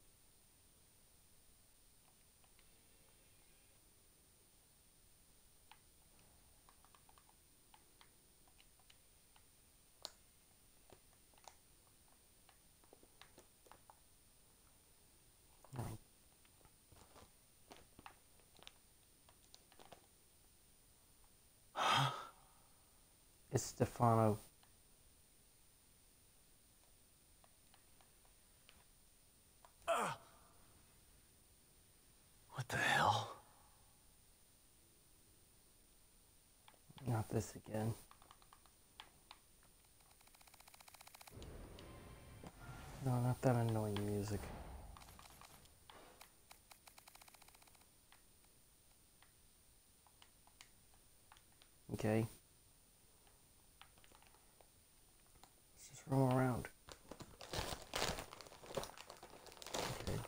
It's Stefano. What the hell? Not this again. No, not that annoying music. Okay. Let's just roam around. Okay.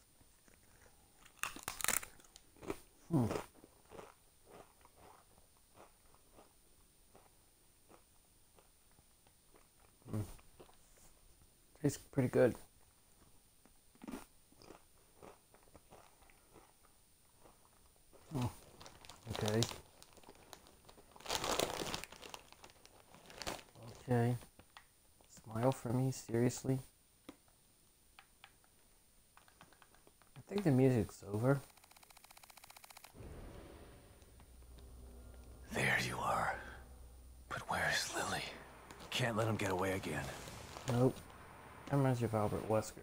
Tastes pretty good. Okay. Okay. Smile for me, seriously? I think the music's over. There you are. But where's Lily? Can't let him get away again. Nope. That reminds you of Albert Wesker.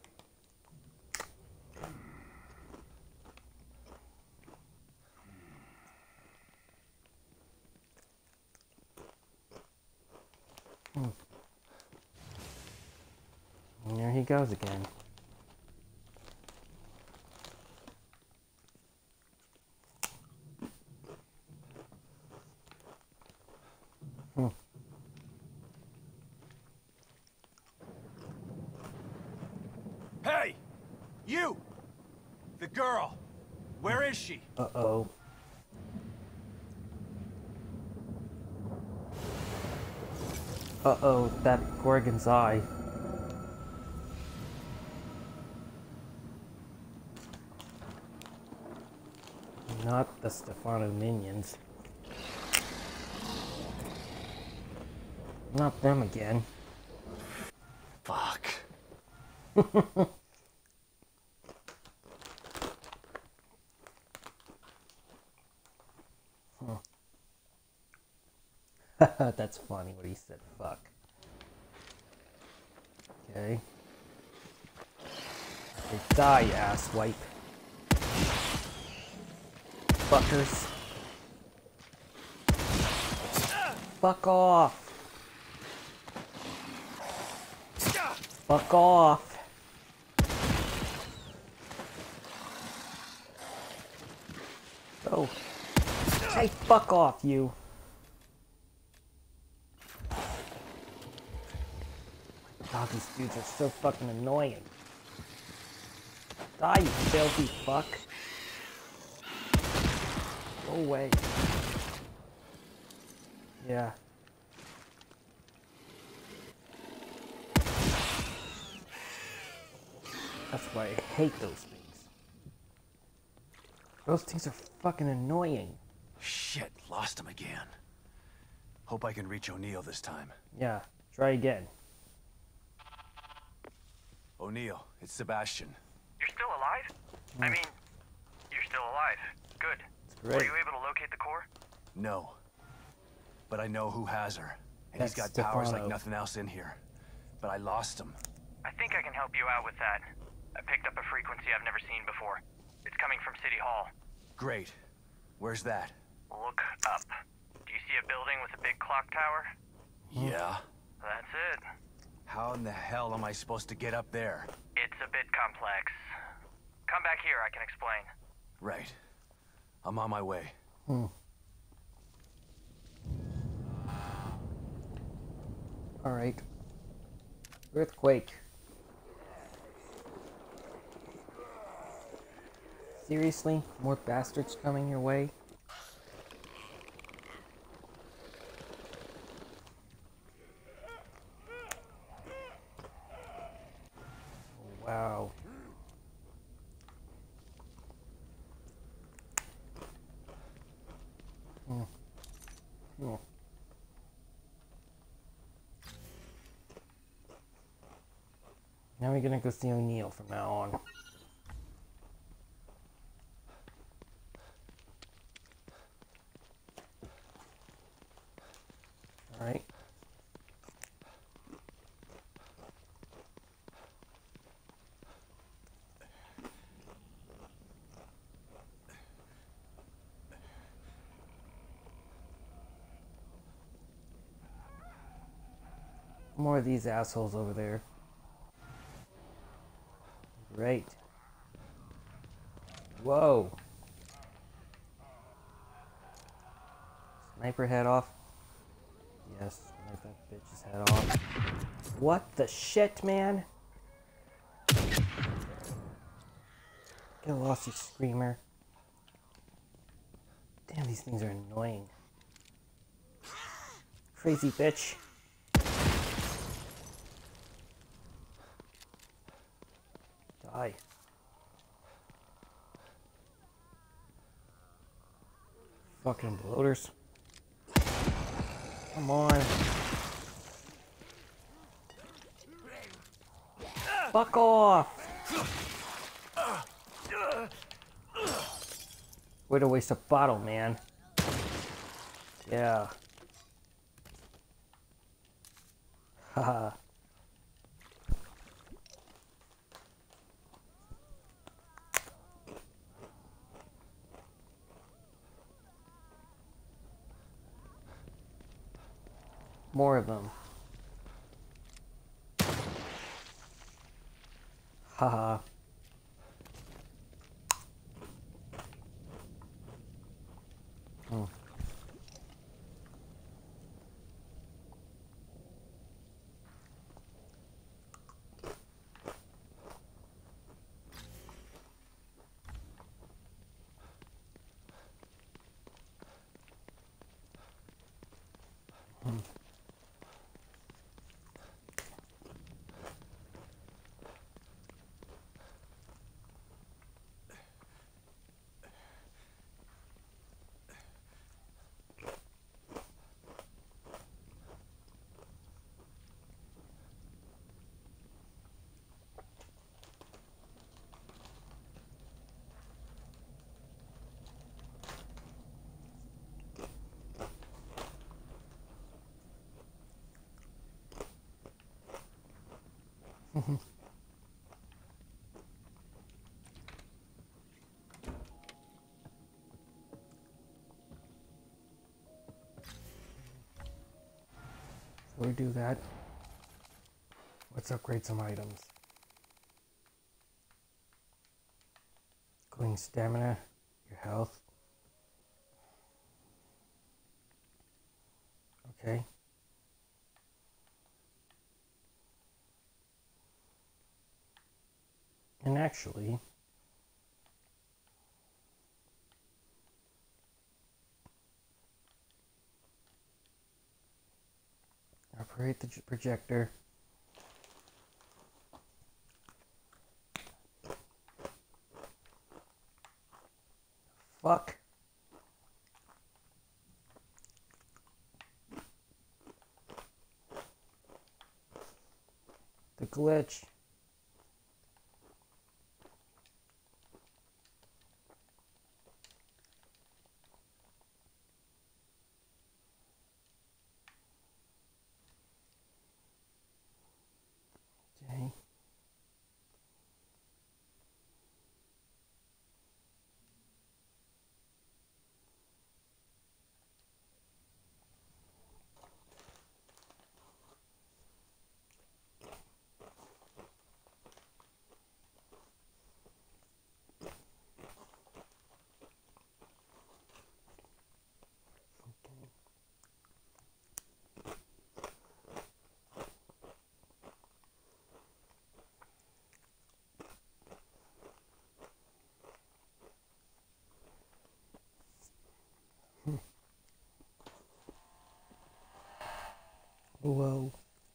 And there he goes again. Hey! You! The girl! Where is she? Uh-oh. Uh-oh, that Gorgon's eye. Not the Stefano minions. Not them again. Fuck. That's funny what he said, fuck. Okay. Okay, die, you asswipe. Fuckers. Fuck off. Fuck off. Oh. Hey, fuck off, you. God, these dudes are so fucking annoying. Die, you filthy fuck. Go away. Yeah. That's why I hate those things. Those things are fucking annoying. Shit, lost him again. Hope I can reach O'Neill this time. Yeah, try again. O'Neill, it's Sebastian. You're still alive? I mean, you're still alive. Good. It's Were great. you able to locate the core? No. But I know who has her. And That's he's got powers like Stefano. nothing else in here. But I lost him. I think I can help you out with that. I picked up a frequency I've never seen before. It's coming from City Hall. Great. Where's that? Look up. Do you see a building with a big clock tower? Yeah. That's it. How in the hell am I supposed to get up there? It's a bit complex. Come back here, I can explain. Right. I'm on my way. Alright. Earthquake. Seriously? More bastards coming your way? Wow. Now we're gonna go see O'Neill from now on. Alright. More of these assholes over there. Great. Whoa. Sniper head off. Yes, snipe that bitch's head off. What the shit, man? Get lost, you screamer. Damn, these things are annoying. Crazy bitch. Die. Fucking bloaters. Come on. Fuck off! Way to waste a bottle, man. Yeah. Haha. More of them. Haha. Before we do that, let's upgrade some items. Going stamina, your health. Okay. And actually, operate the projector. Fuck. The glitch. Okay. Whoa.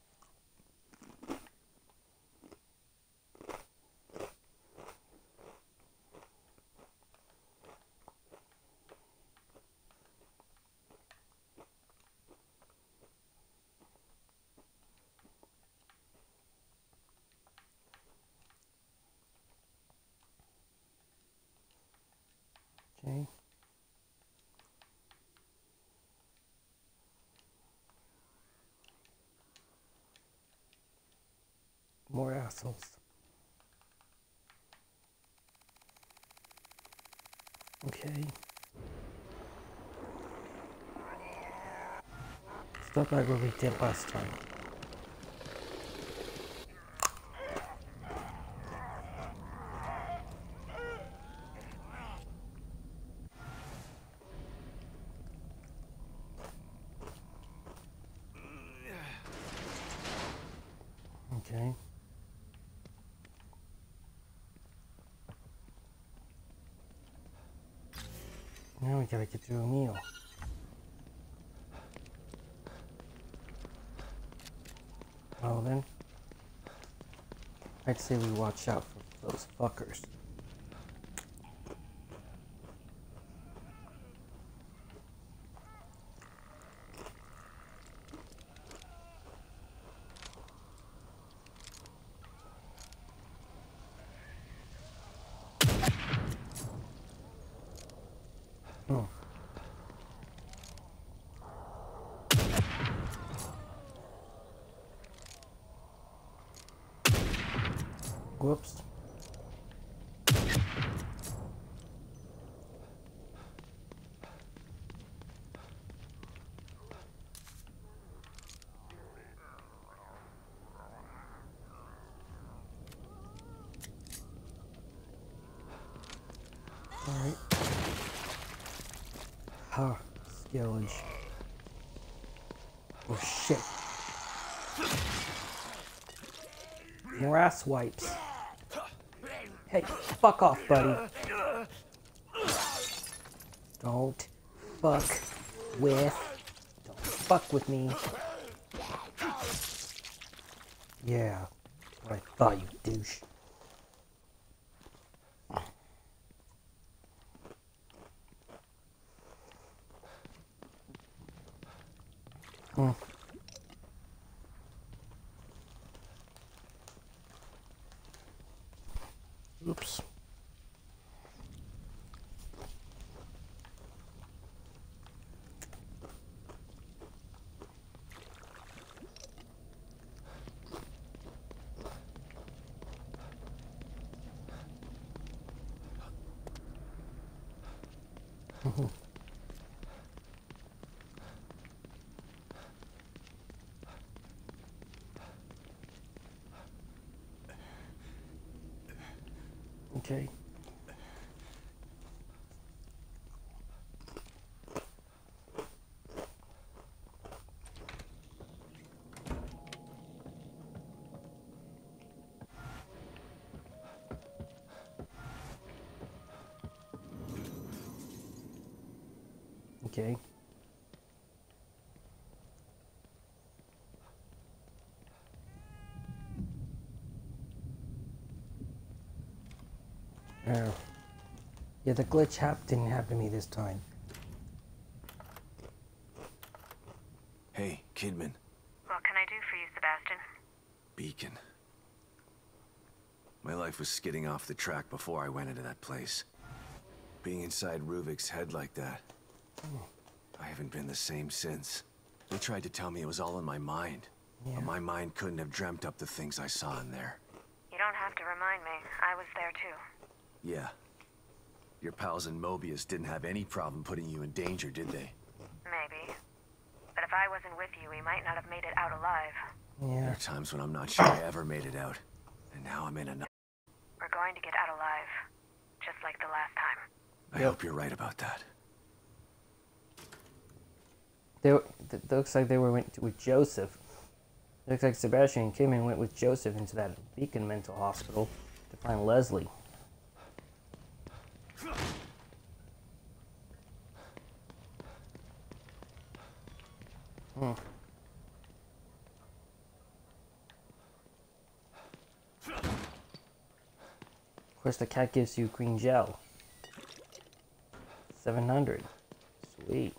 Okay. More assholes. Okay. Stuff like what we did last time. Okay. Now we gotta get through a meal. Well then, I'd say we watch out for those fuckers. Oh. Whoops. Alright. Ha, skillage. Oh shit. More ass wipes. Hey, fuck off, buddy. Don't fuck with me. Yeah, what I thought, you douche. Oops. Okay. Okay. Oh. Yeah, the glitch didn't happen to me this time. Hey, Kidman. What can I do for you, Sebastian? Beacon. My life was skidding off the track before I went into that place. Being inside Ruvik's head like that, I haven't been the same since. They tried to tell me it was all in my mind, but my mind couldn't have dreamt up the things I saw in there. You don't have to remind me. I was there too. Yeah. Your pals in Mobius didn't have any problem putting you in danger, did they? Maybe. But if I wasn't with you, we might not have made it out alive. There Yeah. are times when I'm not sure I ever made it out. And now I'm in a... We're going to get out alive. Just like the last time. I hope you're right about that. It looks like they went with Joseph. It looks like Sebastian and Kidman went with Joseph into that Beacon mental hospital to find Leslie. Hmm. Of course, the cat gives you green gel. 700. Sweet.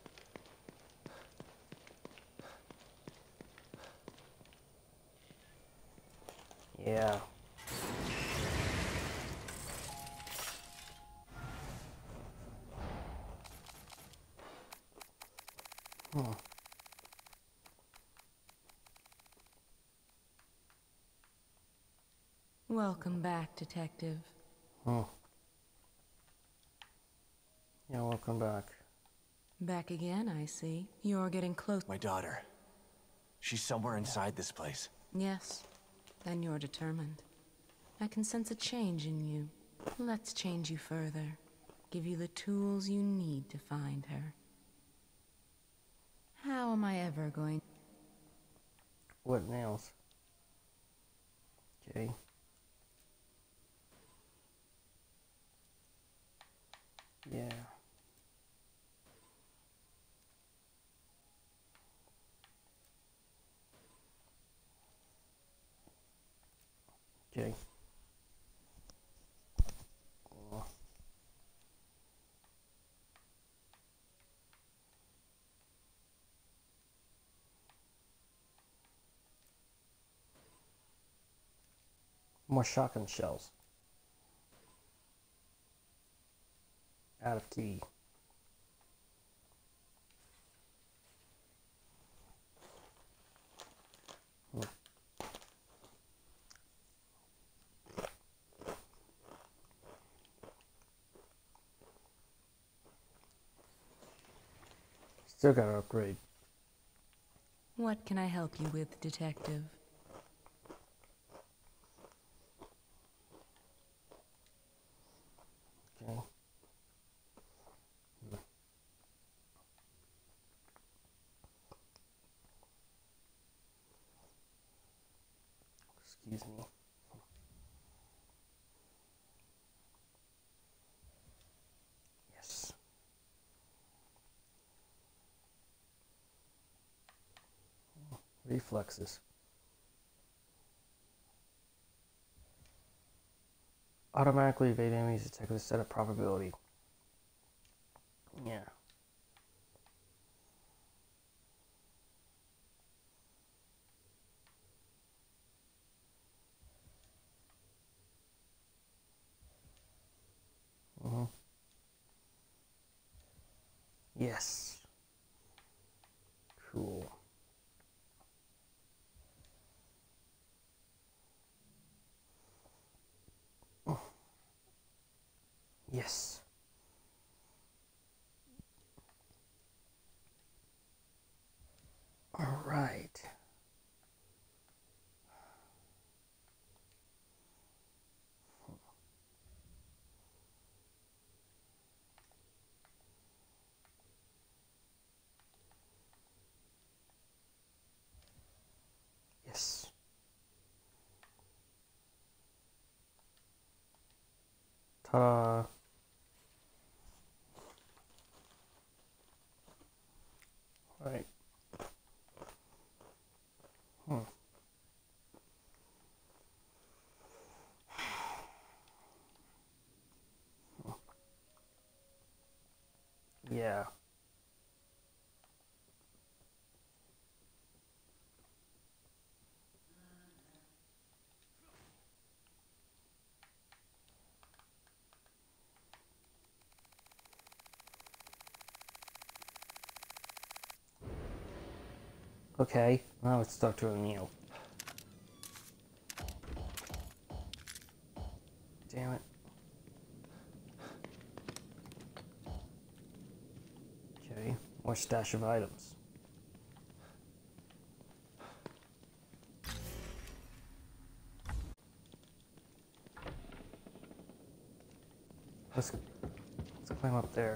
Yeah. Hmm. Welcome back, Detective. Hmm. Yeah, welcome back. Back again, I see. You're getting close. My daughter. She's somewhere inside this place. Yes, then you're determined. I can sense a change in you. Let's change you further. Give you the tools you need to find her. How am I ever going... What nails? Okay. Yeah. Okay. Cool. More shotgun shells. Out of key. Still gotta upgrade. What can I help you with, Detective? Okay. Excuse me. Yes. Reflexes. Automatically evade enemies attack with a set of probability. Yeah. Mm-hmm. Yes. Cool. Oh. Yes. All right. Yes. Ta-da. Yeah. Okay, now it's Dr. O'Neill. Damn it. Okay, more stash of items. Let's climb up there.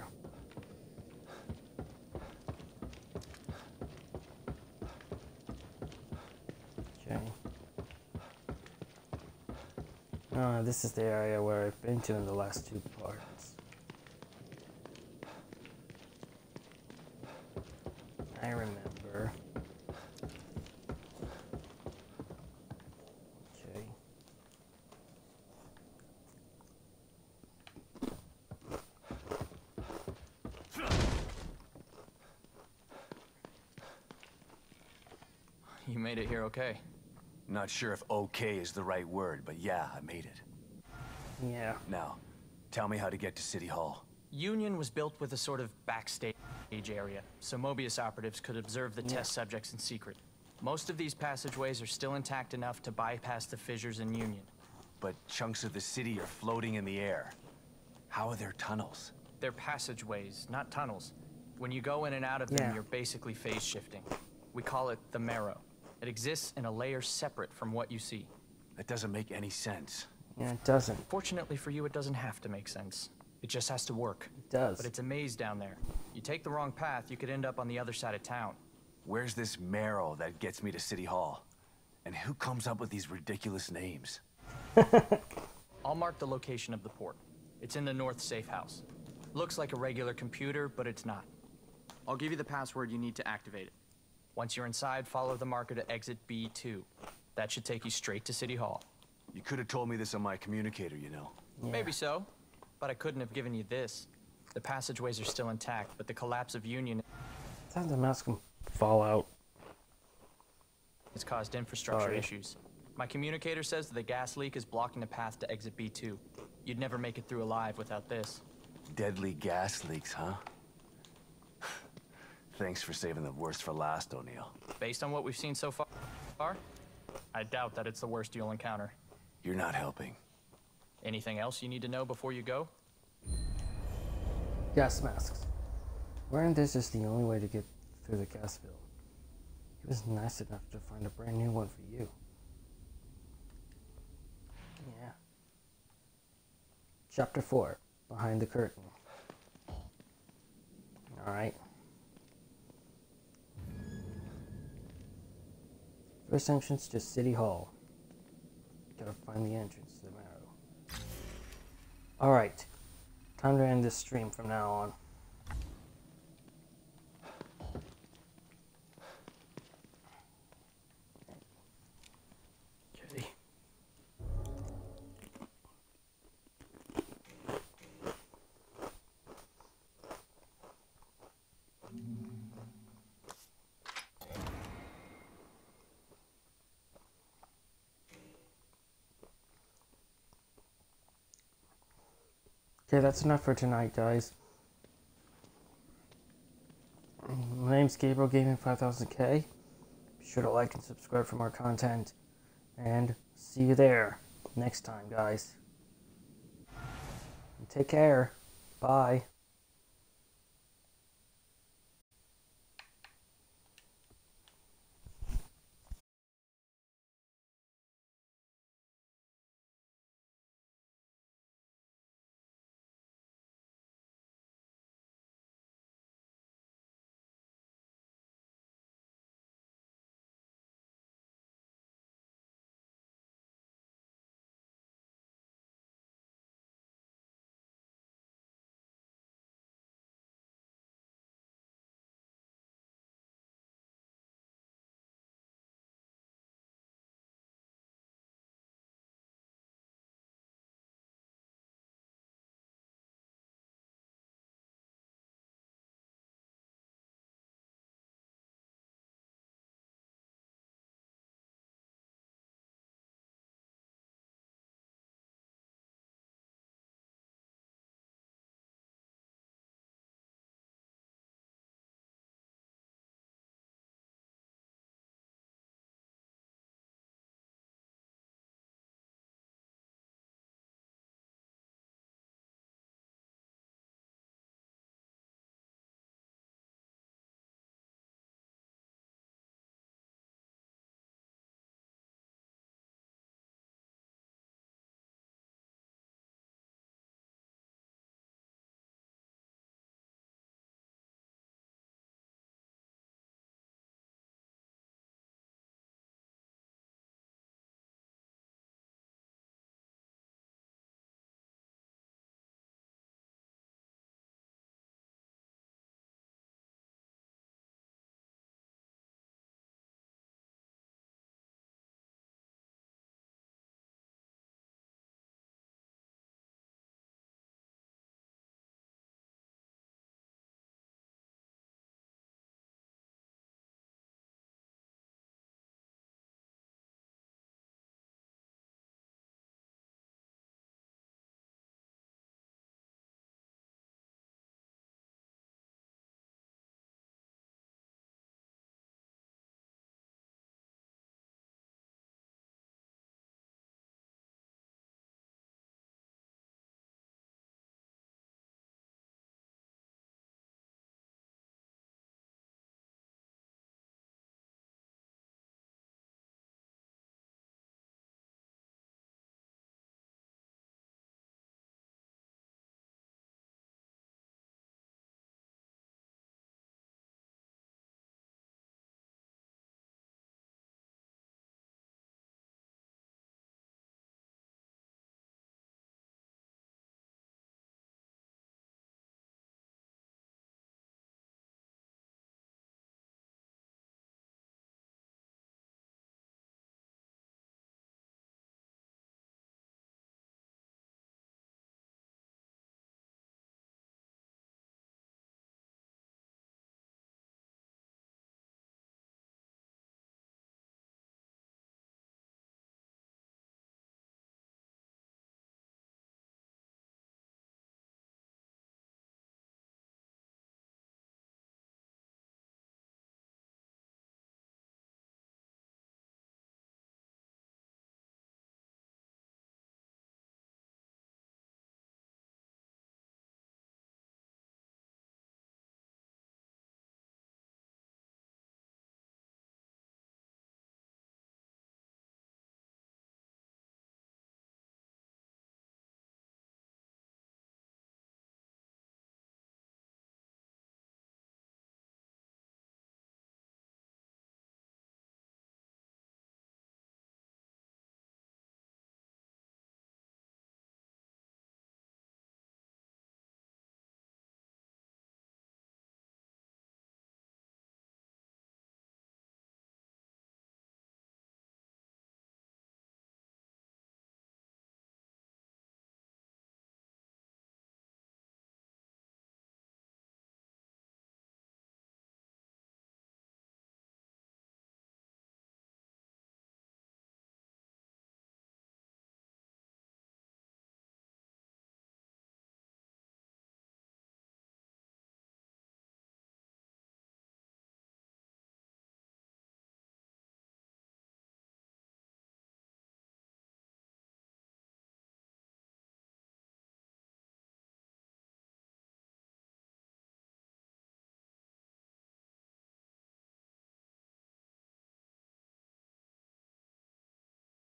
Okay. This is the area where I've been to in the last two parts. I remember. Okay. You made it here okay. Not sure if okay is the right word, but yeah, I made it. Yeah. Now, tell me how to get to City Hall. Union was built with a sort of backstage area, so Mobius operatives could observe the test subjects in secret. Most of these passageways are still intact enough to bypass the fissures in Union. But chunks of the city are floating in the air. How are there tunnels? They're passageways, not tunnels. When you go in and out of them, you're basically phase shifting. We call it the Marrow. It exists in a layer separate from what you see. That doesn't make any sense. Yeah, it doesn't. Fortunately for you, it doesn't have to make sense. It just has to work. It does. But it's a maze down there. You take the wrong path, you could end up on the other side of town. Where's this Marrow that gets me to City Hall? And who comes up with these ridiculous names? I'll mark the location of the port. It's in the north safe house. Looks like a regular computer, but it's not. I'll give you the password you need to activate it. Once you're inside, follow the marker to exit B2. That should take you straight to City Hall. You could have told me this on my communicator, you know. Yeah. Maybe so, but I couldn't have given you this. The passageways are still intact, but the collapse of Union Time to mask them. Fallout. has caused infrastructure Sorry. issues. My communicator says that the gas leak is blocking the path to exit B2. You'd never make it through alive without this. Deadly gas leaks, huh? Thanks for saving the worst for last, O'Neill. Based on what we've seen so far, I doubt that it's the worst you'll encounter. You're not helping. Anything else you need to know before you go? Gas masks. Wearing this is the only way to get through the gas field. He was nice enough to find a brand new one for you. Yeah. Chapter 4. Behind the curtain. Alright. First entrance to City Hall. Gotta find the entrance to the Marrow. Alright. Time to end this stream from now on. Okay. Okay, that's enough for tonight, guys. My name's Gabriel Gaming 5000K. Be sure to like and subscribe for more content. And see you there next time, guys. And take care. Bye.